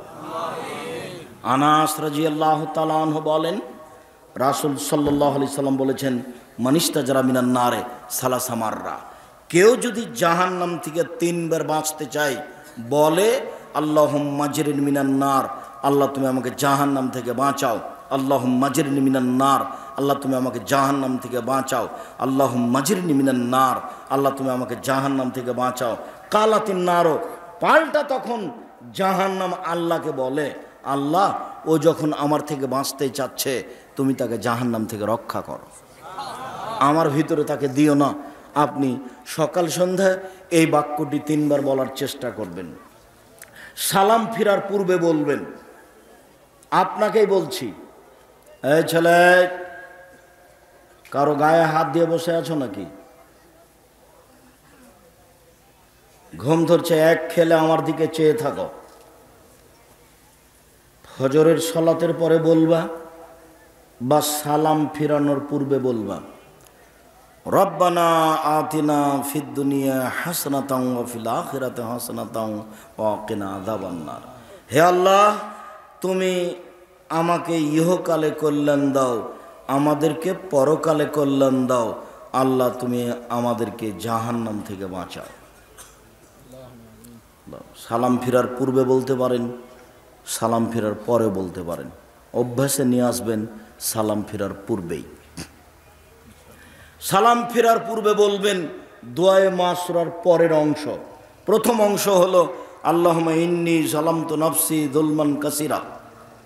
আনাস রাদিয়াল্লাহু তাআলা আনহু বলেন, রাসূল সাল্লাল্লাহু আলাইহি সাল্লাম বলেছেন, মানিস্তা যারা মিনান নারে সালাসা মাররা, কেউ যদি জাহান্নাম থেকে তিনবার বাঁচতে চায় বলে আল্লাহুম্মা আজরিনি মিনান নার, আল্লাহ তুমি আমাকে জাহান্নাম থেকে বাঁচাও। আল্লাহুম্মা আজরিনি মিনান নার, আল্লাহ তুমি আমাকে জাহান্নাম থেকে বাঁচাও। আল্লাহুম্মা আজরিনি মিনান নার, আল্লাহ তুমি আমাকে জাহান্নাম থেকে বাঁচাও। কালাতিন নারো, পাল্টা তখন জাহান্নাম আল্লাহকে বলে, আল্লাহ ও যখন আমার থেকে বাঁচতে চাচ্ছে তুমি তাকে জাহান্নাম থেকে রক্ষা করো, আমার ভিতরে তাকে দিও না। আপনি সকাল সন্ধ্যা এই বাক্যটি তিনবার বলার চেষ্টা করবেন। সালাম ফিরার পূর্বে বলবেন। আপনাকেই বলছি, এই ছেলে, কারো গায়ে হাত দিয়ে বসে আছো নাকি? ঘুম ধরছে, এক খেলে আমার দিকে চেয়ে থাকো। ফজরের সালাতের পরে বলবা বা সালাম ফিরানোর পূর্বে বলবা, রব্বানা আতিনা ফিদ দুনিয়া হাসানাতাও ওয়া ফিল আখিরাতি হাসানাতাও ওয়া কিনা আযাবান্নার। হে আল্লাহ, তুমি আমাকে ইহকালে কল্যাণ দাও, আমাদেরকে পরকালে কল্যাণ দাও। আল্লাহ তুমি আমাদেরকে জাহান্নাম থেকে বাঁচাও। সালাম ফিরার পূর্বে বলতে পারেন, সালাম ফেরার পরে বলতে পারেন। অভ্যাসে নিয়ে আসবেন সালাম ফেরার পূর্বেই। সালাম ফেরার পূর্বে বলবেন দোয়ায়ে মাসুরার পরের অংশ। প্রথম অংশ হলো আল্লাহুম্মা ইন্নী যালামতু নাফসি যুলমান কাসীরা,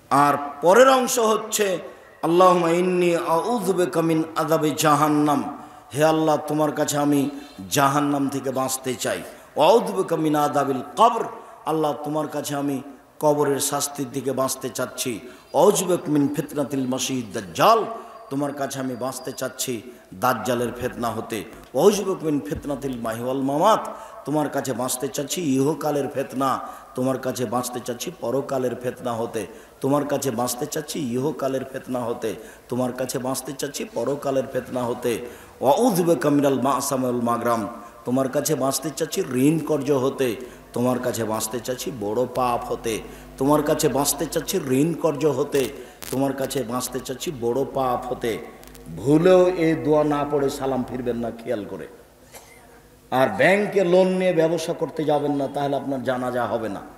আর পরের অংশ হচ্ছে আল্লাহুম্মা ইন্নী আউযু বিকা মিন আযাবি জাহান্নাম, হে আল্লাহ তোমার কাছে আমি জাহান্নাম থেকে বাঁচতে চাই। আউযু বিকা মিন আযাবিল কবর, আল্লাহ তোমার কাছে আমি কবরের শাস্তির থেকে বাঁচতে চাচ্ছি। আউযু বিকা মিন ফিতনাতিল মাসিহিদ দাজ্জাল, তোমার কাছে আমি বাঁচতে চাচ্ছি দাজ্জালের ফিতনা হতে। আউযু বিকা মিন ফিতনাতিল মাহি ওয়াল মামাত, তোমার কাছে বাঁচতে চাচ্ছি ইহকালের ফিতনা, তোমার কাছে বাঁচতে চাচ্ছি পরকালের ফিতনা হতে, তোমার কাছে বাঁচতে চাচ্ছি ইহকালের ফিতনা হতে, তোমার কাছে বাঁচতে চাচ্ছি পরকালের ফিতনা হতে। আউযু বিকা মিনাল মা'সাম ওয়াল মাগরাম, তোমার কাছে বাঁচতে চাচ্ছি ঋণ কর্য হতে, তোমার কাছে বাঁচতে চাচ্ছি বড় পাপ হতে, তোমার কাছে বাঁচতে চাচ্ছি ঋণ কর্য হতে, তোমার কাছে বাঁচতে চাচ্ছি বড় পাপ হতে। ভুলেও এই দোয়া না পড়ে সালাম ফিরবেন না, খেয়াল করে। আর ব্যাংকে লোন নিয়ে ব্যবসা করতে যাবেন না, তাহলে আপনার জানাজা হবে না।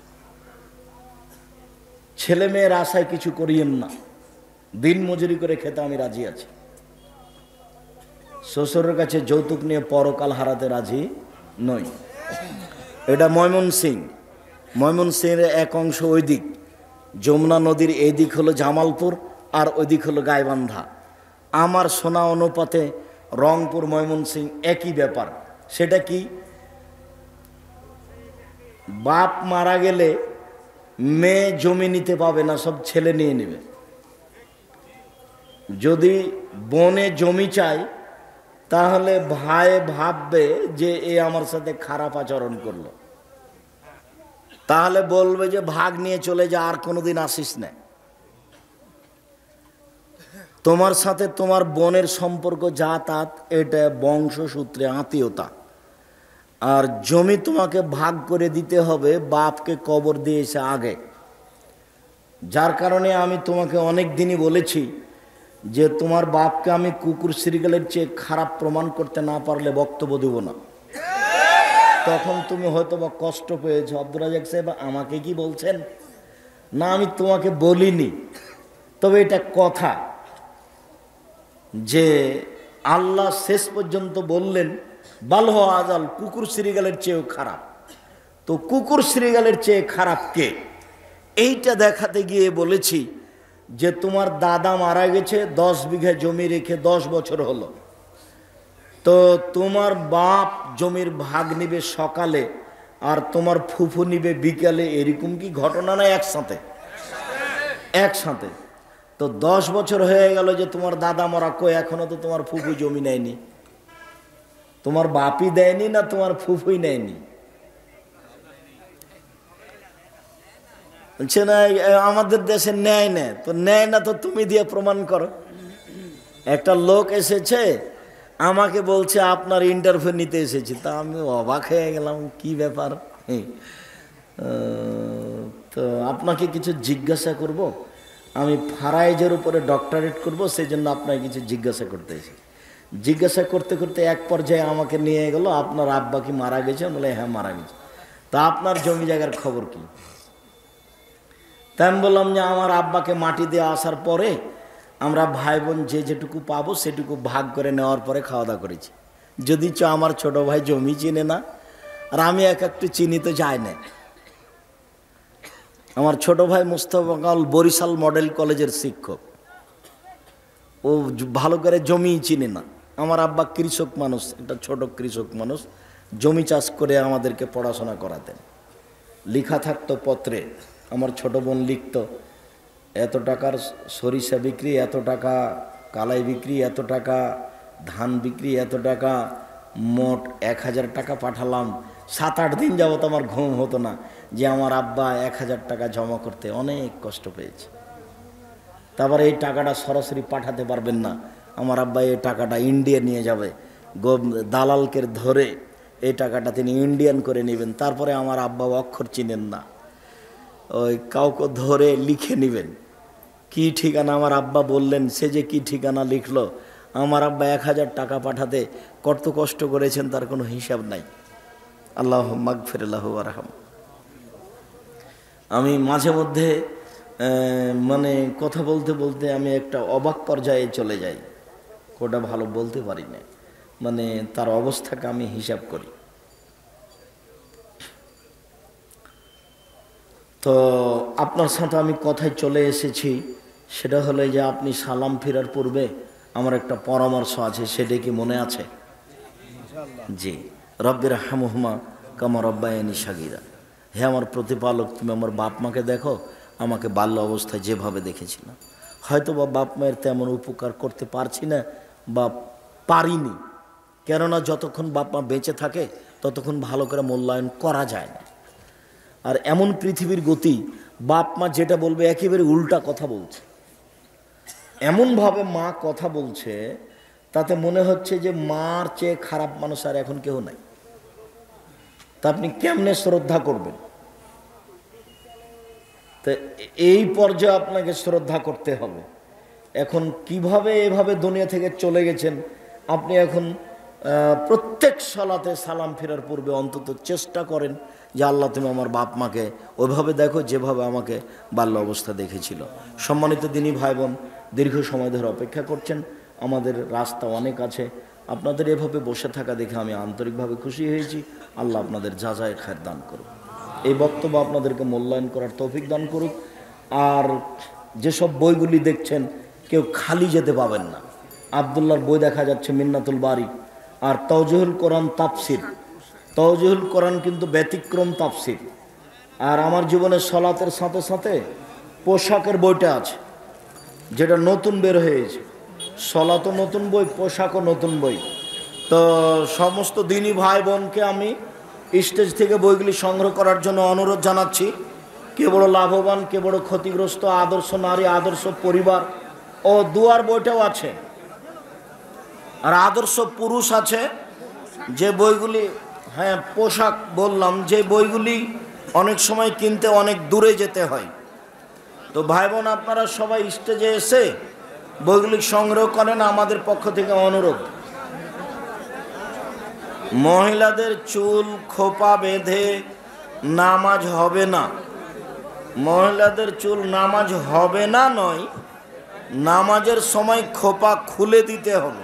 ছেলে মেয়ের আশায় কিছু করিয়েন না, দিন মজুরি করে খেতে আমি রাজি আছি। শ্বশুরের কাছে যৌতুক নিয়ে পরকাল হারাতে রাজি নই। এটা ময়মনসিং, ময়মনসিংয়ের এক অংশ ওই দিক, যমুনা নদীর এই দিক হলো জামালপুর আর ওই দিক হলো গাইবান্ধা। আমার শোনা অনুপাতে রংপুর ময়মনসিং একই ব্যাপার। সেটা কি, বাপ মারা গেলে মেয়ে জমি নিতে পাবে না, সব ছেলে নিয়ে নেবে। যদি বোনে জমি চায় তাহলে ভাই ভাববে যে এ আমার সাথে খারাপ আচরণ করলো, তাহলে বলবে যে ভাগ নিয়ে চলে যা, আর কোনোদিন আসিস না। তোমার সাথে তোমার বোনের সম্পর্ক জাত, এটা বংশসূত্রে আত্মীয়তা। আর জমি তোমাকে ভাগ করে দিতে হবে বাপকে কবর দিয়েছে আগে। যার কারণে আমি তোমাকে অনেক দিনই বলেছি যে তোমার বাপকে আমি কুকুর শ্রীগালের চেয়ে খারাপ প্রমাণ করতে না পারলে বক্তব্য দেব না। তখন তুমি হয়তো বা কষ্ট পেয়েছো, আব্দুর রাজ্জাক সাহেব আমাকে কি বলছেন? না, আমি তোমাকে বলিনি, তবে এটা কথা যে আল্লাহ শেষ পর্যন্ত বললেন বালহ আজাল, কুকুর শ্রীগালের চেয়েও খারাপ। তো কুকুর শ্রীগালের চেয়ে খারাপ কে, এইটা দেখাতে গিয়ে বলেছি যে তোমার দাদা মারা গেছে, দশ বিঘা জমি রেখে দশ বছর হলো, তো তোমার বাপ জমির ভাগ নিবে সকালে আর তোমার ফুফু নিবে বিকালে, এরকম কি ঘটনা না? একসাথে একসাথে তো দশ বছর হয়ে গেল যে তোমার দাদা মরা, কই এখনো তো তোমার ফুফু জমি নেয়নি। তোমার বাপই দেয়নি না তোমার ফুফুই নেয়নি? বলছে না আমাদের দেশে নেয় না, তো নেয় না তো তুমি দিয়ে প্রমাণ করো। একটা লোক এসেছে আমাকে বলছে আপনার ইন্টারভিউ নিতে এসেছি, তা আমি অবাক হয়ে গেলাম, কি ব্যাপার? তো আপনাকে কিছু জিজ্ঞাসা করব, আমি ফারাইজের উপরে ডক্টরেট করব, সেই জন্য আপনাকে কিছু জিজ্ঞাসা করতে এসেছি। জিজ্ঞাসা করতে করতে এক পর্যায়ে আমাকে নিয়ে গেল, আপনার আব্বা কি মারা গেছে? বলে হ্যাঁ মারা গেছে। তা আপনার জমি জায়গার খবর কি? তাই আমি বললাম যে আমার আব্বাকে মাটি দিয়ে আসার পরে আমরা ভাই বোন যে যেটুকু পাবো সেটুকু ভাগ করে নেওয়ার পরে খাওয়া দাওয়া করেছি। যদি চ আমার ছোট ভাই জমি চিনে না, আর আমি এক একটু চিনি তো যায় না। আমার ছোট ভাই মুস্তফা কামাল বরিশাল মডেল কলেজের শিক্ষক, ও ভালো করে জমি চিনে না। আমার আব্বা কৃষক মানুষ, একটা ছোট কৃষক মানুষ, জমি চাষ করে আমাদেরকে পড়াশোনা করাতেন। লেখা থাকতো পত্রে, আমার ছোট বোন লিখত এত টাকার সরিষা বিক্রি, এত টাকা কালাই বিক্রি, এত টাকা ধান বিক্রি, এত টাকা, মোট এক হাজার টাকা পাঠালাম। সাত আট দিন যাবত আমার ঘুম হতো না যে আমার আব্বা এক হাজার টাকা জমা করতে অনেক কষ্ট পেয়েছে। তারপরে এই টাকাটা সরাসরি পাঠাতে পারবেন না, আমার আব্বা এই টাকাটা ইন্ডিয়া নিয়ে যাবে, দালালকে ধরে এই টাকাটা তিনি ইন্ডিয়ান করে নেবেন। তারপরে আমার আব্বা অক্ষর চিনেন না, ওই কাউকে ধরে লিখে নেবেন কি ঠিকানা। আমার আব্বা বললেন, সে যে কি ঠিকানা লিখলো। আমার আব্বা এক হাজার টাকা পাঠাতে কত কষ্ট করেছেন তার কোনো হিসাব নাই। আল্লাহ মাগফিরাল্লাহ ওয়ারহাম। আমি মাঝে মধ্যে মানে কথা বলতে বলতে আমি একটা অবাক পর্যায়ে চলে যাই, কোটা ভালো বলতে পারি না, মানে তার অবস্থাকে আমি হিসাব করি। তো আপনার সাথে আমি কথায় চলে এসেছি, সেটা হলো যে আপনি সালাম ফেরার পূর্বে আমার একটা পরামর্শ আছে, সেটা কি মনে আছে? জি। রব্বির হামহুমা কামা রব্বায়ানি সাগীরা। হে আমার প্রতিপালক, তুমি আমার বাপ মাকে দেখো আমাকে বাল্য অবস্থায় যেভাবে দেখেছিলাম। হয়তো বা বাপ মায়ের তেমন উপকার করতে পারছি না বা পারিনি, কেননা যতক্ষণ বাপ মা বেঁচে থাকে ততক্ষণ ভালো করে মূল্যায়ন করা যায় না। আর এমন পৃথিবীর গতি, বাপ মা যেটা বলবে একেবারে উল্টা কথা বলছে, এমনভাবে মা কথা বলছে তাতে মনে হচ্ছে যে মার চেয়ে খারাপ মানুষ আর এখন কেউ নাই। তা আপনি কেমনে শ্রদ্ধা করবেন? তো এই পর্যায়ে আপনাকে শ্রদ্ধা করতে হবে। এখন কিভাবে এভাবে দুনিয়া থেকে চলে গেছেন, আপনি এখন প্রত্যেক সালাতে সালাম ফেরার পূর্বে অন্তত চেষ্টা করেন যে আল্লাহ তুমি আমার বাপ মাকে ওইভাবে দেখো যেভাবে আমাকে বাল্য অবস্থা দেখেছিল। সম্মানিত দিনী ভাই বোন, দীর্ঘ সময় ধরে অপেক্ষা করছেন, আমাদের রাস্তা অনেক আছে, আপনাদের এভাবে বসে থাকা দেখে আমি আন্তরিকভাবে খুশি হয়েছি। আল্লাহ আপনাদের যাচাই খায়ের দান করুক, এই বক্তব্য আপনাদেরকে মূল্যায়ন করার তৌফিক দান করুক। আর যেসব বইগুলি দেখছেন কেউ খালি যেতে পাবেন না। আবদুল্লাহর বই দেখা যাচ্ছে, মিন্নাতুল বারি, আর তাওজিহুল কোরআন তাফসির। তাওজিহুল কোরআন কিন্তু ব্যতিক্রম তাফসির। আর আমার জীবনে সলাতের সাথে সাথে পোশাকের বইটা আছে, যেটা নতুন বের হয়েছে। সলাতও নতুন বই, পোশাকও নতুন বই। তো সমস্ত দিনী ভাই বোনকে আমি স্টেজ থেকে বইগুলি সংগ্রহ করার জন্য অনুরোধ জানাচ্ছি। কে বড় লাভবান, কে বড় ক্ষতিগ্রস্ত, আদর্শ নারী, আদর্শ পরিবার ও দুয়ার বইটাও আছে। আর আদর্শ পুরুষ আছে, যে বইগুলি, হ্যাঁ পোশাক বললাম, যে বইগুলি অনেক সময় কিনতে অনেক দূরে যেতে হয়। তো ভাই বোন আপনারা সবাই স্টেজে এসে বইগুলি সংগ্রহ করেন, আমাদের পক্ষ থেকে অনুরোধ। মহিলাদের চুল খোপা বেঁধে নামাজ হবে না। মহিলাদের চুল নামাজ হবে না নয়, নামাজের সময় খোপা খুলে দিতে হবে।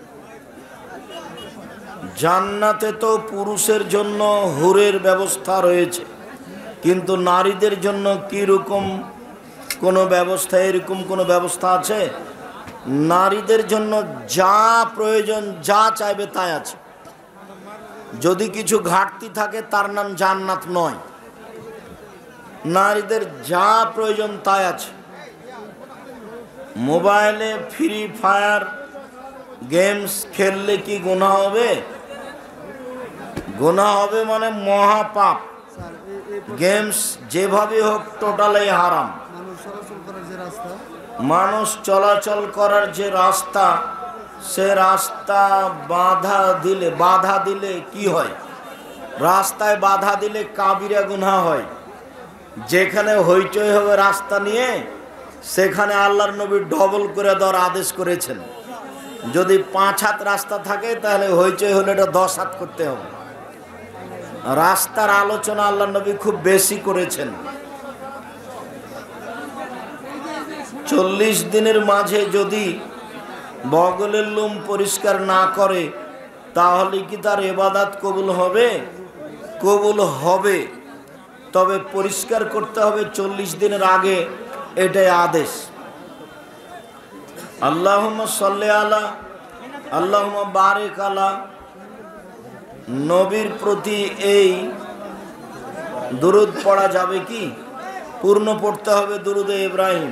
জান্নাতে তো পুরুষের জন্য হুরের ব্যবস্থা রয়েছে, কিন্তু নারীদের জন্য কি রকম কোনো ব্যবস্থা, এরকম কোনো ব্যবস্থা আছে? নারীদের জন্য যা প্রয়োজন, যা চাইবে তাই আছে। যদি কিছু ঘাটতি থাকে তার নাম জান্নাত নয়। নারীদের যা প্রয়োজন তাই আছে। মোবাইলে ফ্রি ফায়ার গেমস খেললে কি গুনাহ হবে? গুনাহ হবে মানে মহাপাপ। গেমস যেভাবে হোক টোটালি হারাম। মানুষ চলাচল করার যে রাস্তা, সে রাস্তা বাধা দিলে বাধা দিলে কি হয়? রাস্তায় বাধা দিলে কাবিরা গুনাহ হয়। যেখানে হইচই হবে রাস্তা নিয়ে, সেখানে আল্লাহর নবী ডবল করে দেওয়ার আদেশ করেছেন। যদি পাঁচ হাত রাস্তা থাকে তাহলে হইচই হলে এটা দশ হাত করতে হবে। রাস্তার আলোচনা আল্লাহর নবী খুব বেশি করেছেন। চল্লিশ দিনের মাঝে যদি বগলের লোম পরিষ্কার না করে, তাহলে কি তার ইবাদত কবুল হবে? কবুল হবে, তবে পরিষ্কার করতে হবে চল্লিশ দিনের আগে, এটাই আদেশ। আল্লাহুম্মা সাল্লি আলা, আল্লাহুম্মা বারিক আলা। নবীর প্রতি এই দুরূদ পড়া যাবে কি? পূর্ণ পড়তে হবে দুরূদে ইব্রাহিম।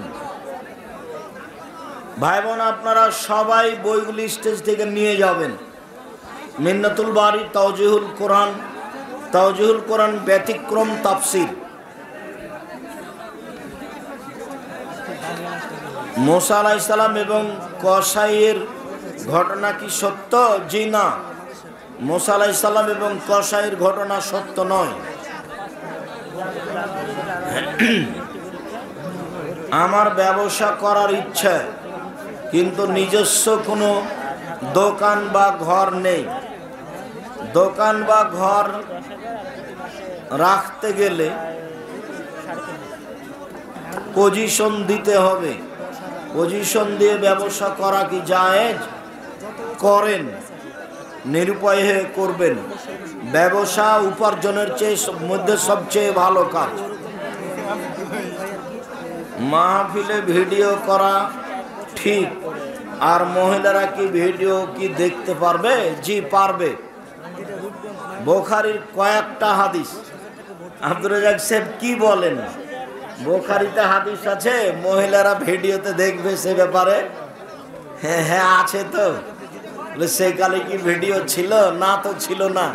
ভাই বোন আপনারা সবাই বইগুলি স্টেজ থেকে নিয়ে যাবেন। মিন্নাতুল বারি, তাওজিহুল কোরআন, তাওজিহুল কোরআন ব্যতিক্রম তাফসির। মুসা আলাইহিস সালাম এবং কসাইয়ের ঘটনা কি সত্য? জি না, মুসা আলাইহিস সালাম এবং কসাইয়ের ঘটনা সত্য নয়। আমার ব্যবসা করার ইচ্ছা, কিন্তু নিজস্ব কোনো দোকান বা ঘর নেই। দোকান বা ঘর রাখতে গেলে পজিশন দিতে হবে। পজিশন দিয়ে ব্যবসা করা কি জায়েজ? করেন, নিরুপায় হয়ে করবেন। ব্যবসা উপার্জনের চেয়ে মধ্যে সবচেয়ে ভালো কাজ। মাহফিলে ভিডিও করা ঠিক, আর মহিলারা কি ভিডিও কি দেখতে পারবে? জি পারবে। বুখারীর কয়েকটা হাদিস। আব্দুর রাজ্জাক সাহেব কি বলেন? বুখারীতে হাদিস আছে মহিলারা ভিডিওতে দেখবে সে ব্যাপারে? হ্যাঁ হ্যাঁ আছে তো। সেই কালে কি ভিডিও ছিল? না তো ছিল না।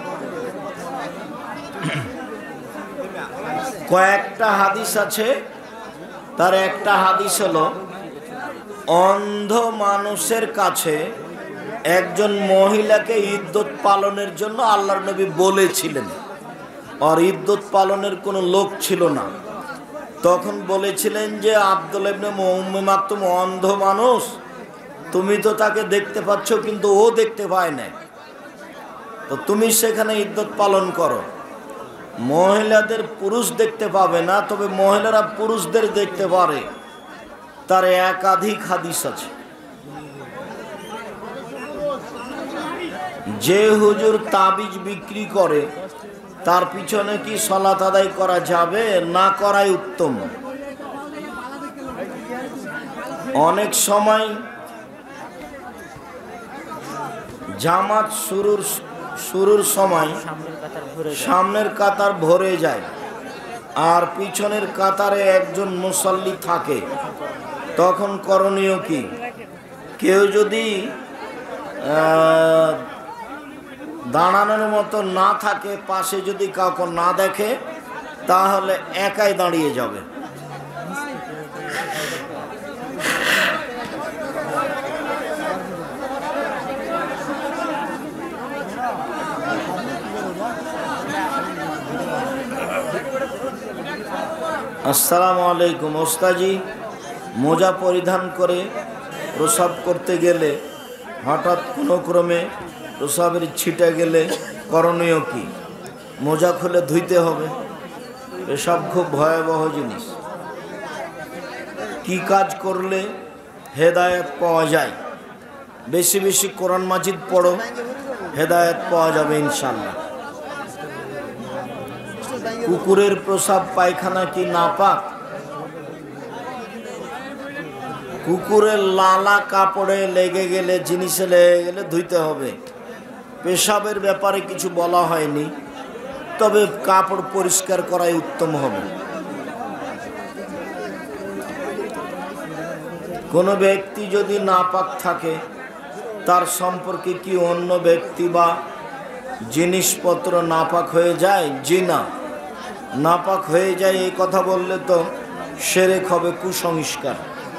কয়েকটা হাদিস আছে, তার একটা হাদিস হলো অন্ধ মানুষের কাছে একজন মহিলাকে ইদ্যত পালনের জন্য আল্লাহর নবী বলেছিলেন, আর ইদ্যত পালনের কোনো লোক ছিল না। তখন বলেছিলেন যে আব্দুল্লাহ ইবনে উম্মে মাকতুম অন্ধ মানুষ, তুমি তো তাকে দেখতে পাচ্ছ কিন্তু ও দেখতে পায় না, তো তুমি সেখানে ইদ্যত পালন করো। মহিলাদের পুরুষ দেখতে পাবে না, তবে মহিলারা পুরুষদের দেখতে পারে। তার একাধিক হাদিস আছে। যে হুজুর তাবিজ বিক্রি করে তার পিছনে কি সালাত আদায় করা যাবে? না করাই উত্তম। অনেক সময় জামাত শুরুর শুরুর সময় সামনের কাতার ভরে যায় আর পিছনের কাতারে একজন মুসাল্লি থাকে, তখন করণীয় কি? কেউ যদি দাঁড়ানোর মতো না থাকে, পাশে যদি কাউকে না দেখে, তাহলে একাই দাঁড়িয়ে যাবে। আসসালামু আলাইকুম। ওস্তাজি, মোজা পরিধান করে প্রসাব করতে গেলে হঠাৎ কোনো ক্রমে প্রসাবের ছিটে গেলে করণীয় কি? মোজা খুলে ধুইতে হবে। এসব খুব ভয়াবহ জিনিস। কি কাজ করলে হেদায়েত পাওয়া যায়? বেশি বেশি কোরআন মাজিদ পড়ো, হেদায়েত পাওয়া যাবে ইনশাল্লাহ। কুকুরের প্রসাব পায়খানা কি নাপাক? কুকুরের লালা কাপড়ে লেগে গেলে, জিনিসে লেগে গেলে ধুইতে হবে। পেশাবের ব্যাপারে কিছু বলা হয়নি, তবে কাপড় পরিষ্কার করাই উত্তম হবে। কোনো ব্যক্তি যদি নাপাক থাকে, তার সম্পর্কে কি অন্য ব্যক্তি বা জিনিসপত্র নাপাক হয়ে যায়? জি না, নাপাক হয়ে যায় এই কথা বললে তো শিরক হবে, কুসংস্কার।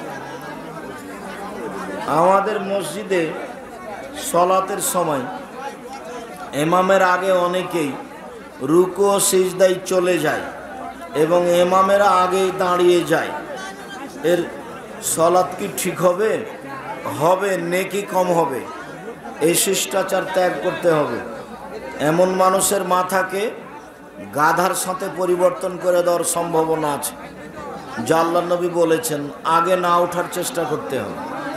আমাদের মসজিদে সলাতের সময় ইমামের আগে অনেকেই রুকু ও সিজদায় চলে যায় এবং ইমামেরা আগেই দাঁড়িয়ে যায়। এর সলাত কি ঠিক হবে? হবে, নেকি কম হবে। এই শিষ্টাচার ত্যাগ করতে হবে। এমন মানুষের মাথাকে গাধার সাথে পরিবর্তন করে দেওয়ার সম্ভাবনা আছে, যা আল্লাহর নবী বলেছেন। আগে না ওঠার চেষ্টা করতে হবে।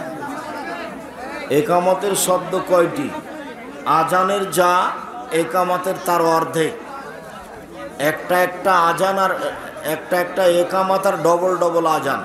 একামতের শব্দ কয়টি? আজানের যা একামতের তার অর্ধেক। একটা একটা আজান আর একটা একটা একামত আর ডবল ডবল আজান।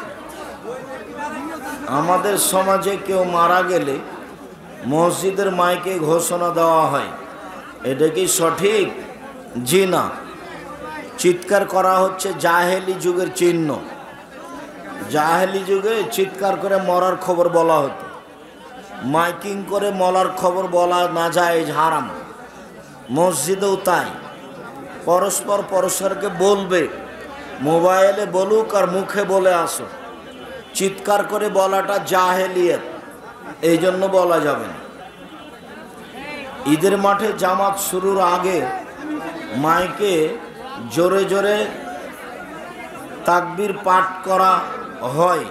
আমাদের সমাজে কেউ মারা গেলে মসজিদের মাইকে ঘোষণা দেওয়া হয়, এটা কি সঠিক? জি না। চিৎকার করা হচ্ছে জাহেলি যুগের চিহ্ন। জাহেলি যুগে চিৎকার করে মরার খবর বলা হতো। মাইকিং করে মরার খবর বলা না যায়, হারাম। মসজিদেও তাই। পরস্পর পরস্পরকে বলবে, মোবাইলে বলুক আর মুখে বলে আসো। চিৎকার করে বলাটা জাহেলিয়ত, এই জন্য বলা যাবে না। ঈদের মাঠে জামাত শুরুর আগে মাইকে জোরে জোরে তাকবীর পাঠ করা হয়,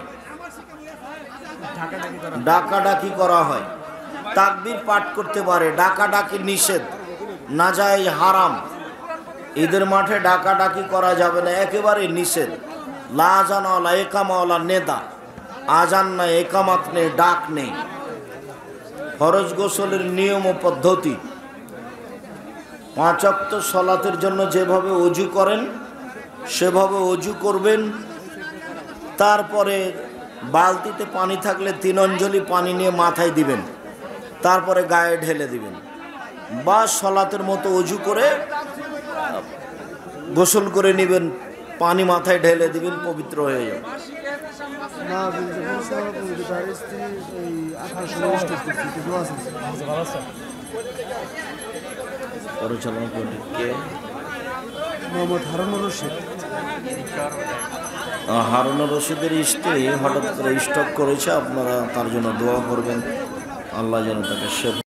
ডাকাডাকি করা হয়। তাকবীর পাঠ করতে পারে, ডাকাডাকি নিষেধ, নাজায়েজ, হারাম। ঈদের মাঠে ডাকাডাকি করা যাবে না, একেবারে নিষেধ। লা আজান ওয়ালা একামা ওয়ালা নেদা, আজান নাই, একামাত নেই, ডাক নেই। ফরজ গোসলের নিয়ম ও পদ্ধতি: পাঁচ ওয়াক্ত সলাতের জন্য যেভাবে ওযু করেন সেভাবে অজু করবেন। তারপরে বালতিতে পানি থাকলে তিন অঞ্জলি পানি নিয়ে মাথায় দিবেন, তারপরে গায়ে ঢেলে দিবেন, বা সলাতের মতো অজু করে গোসল করে নেবেন, পানি মাথায় ঢেলে দিবেন, পবিত্র হয়ে যাবে। পরিচালনা কমিটি কে? মোহাম্মদ হারুনুর রশিদ। হারুনুর রশিদের স্ত্রী হঠাৎ করে স্ট্রোক করেছে, আপনারা তার জন্য দোয়া করবেন, আল্লাহ যেন তাকে সেবা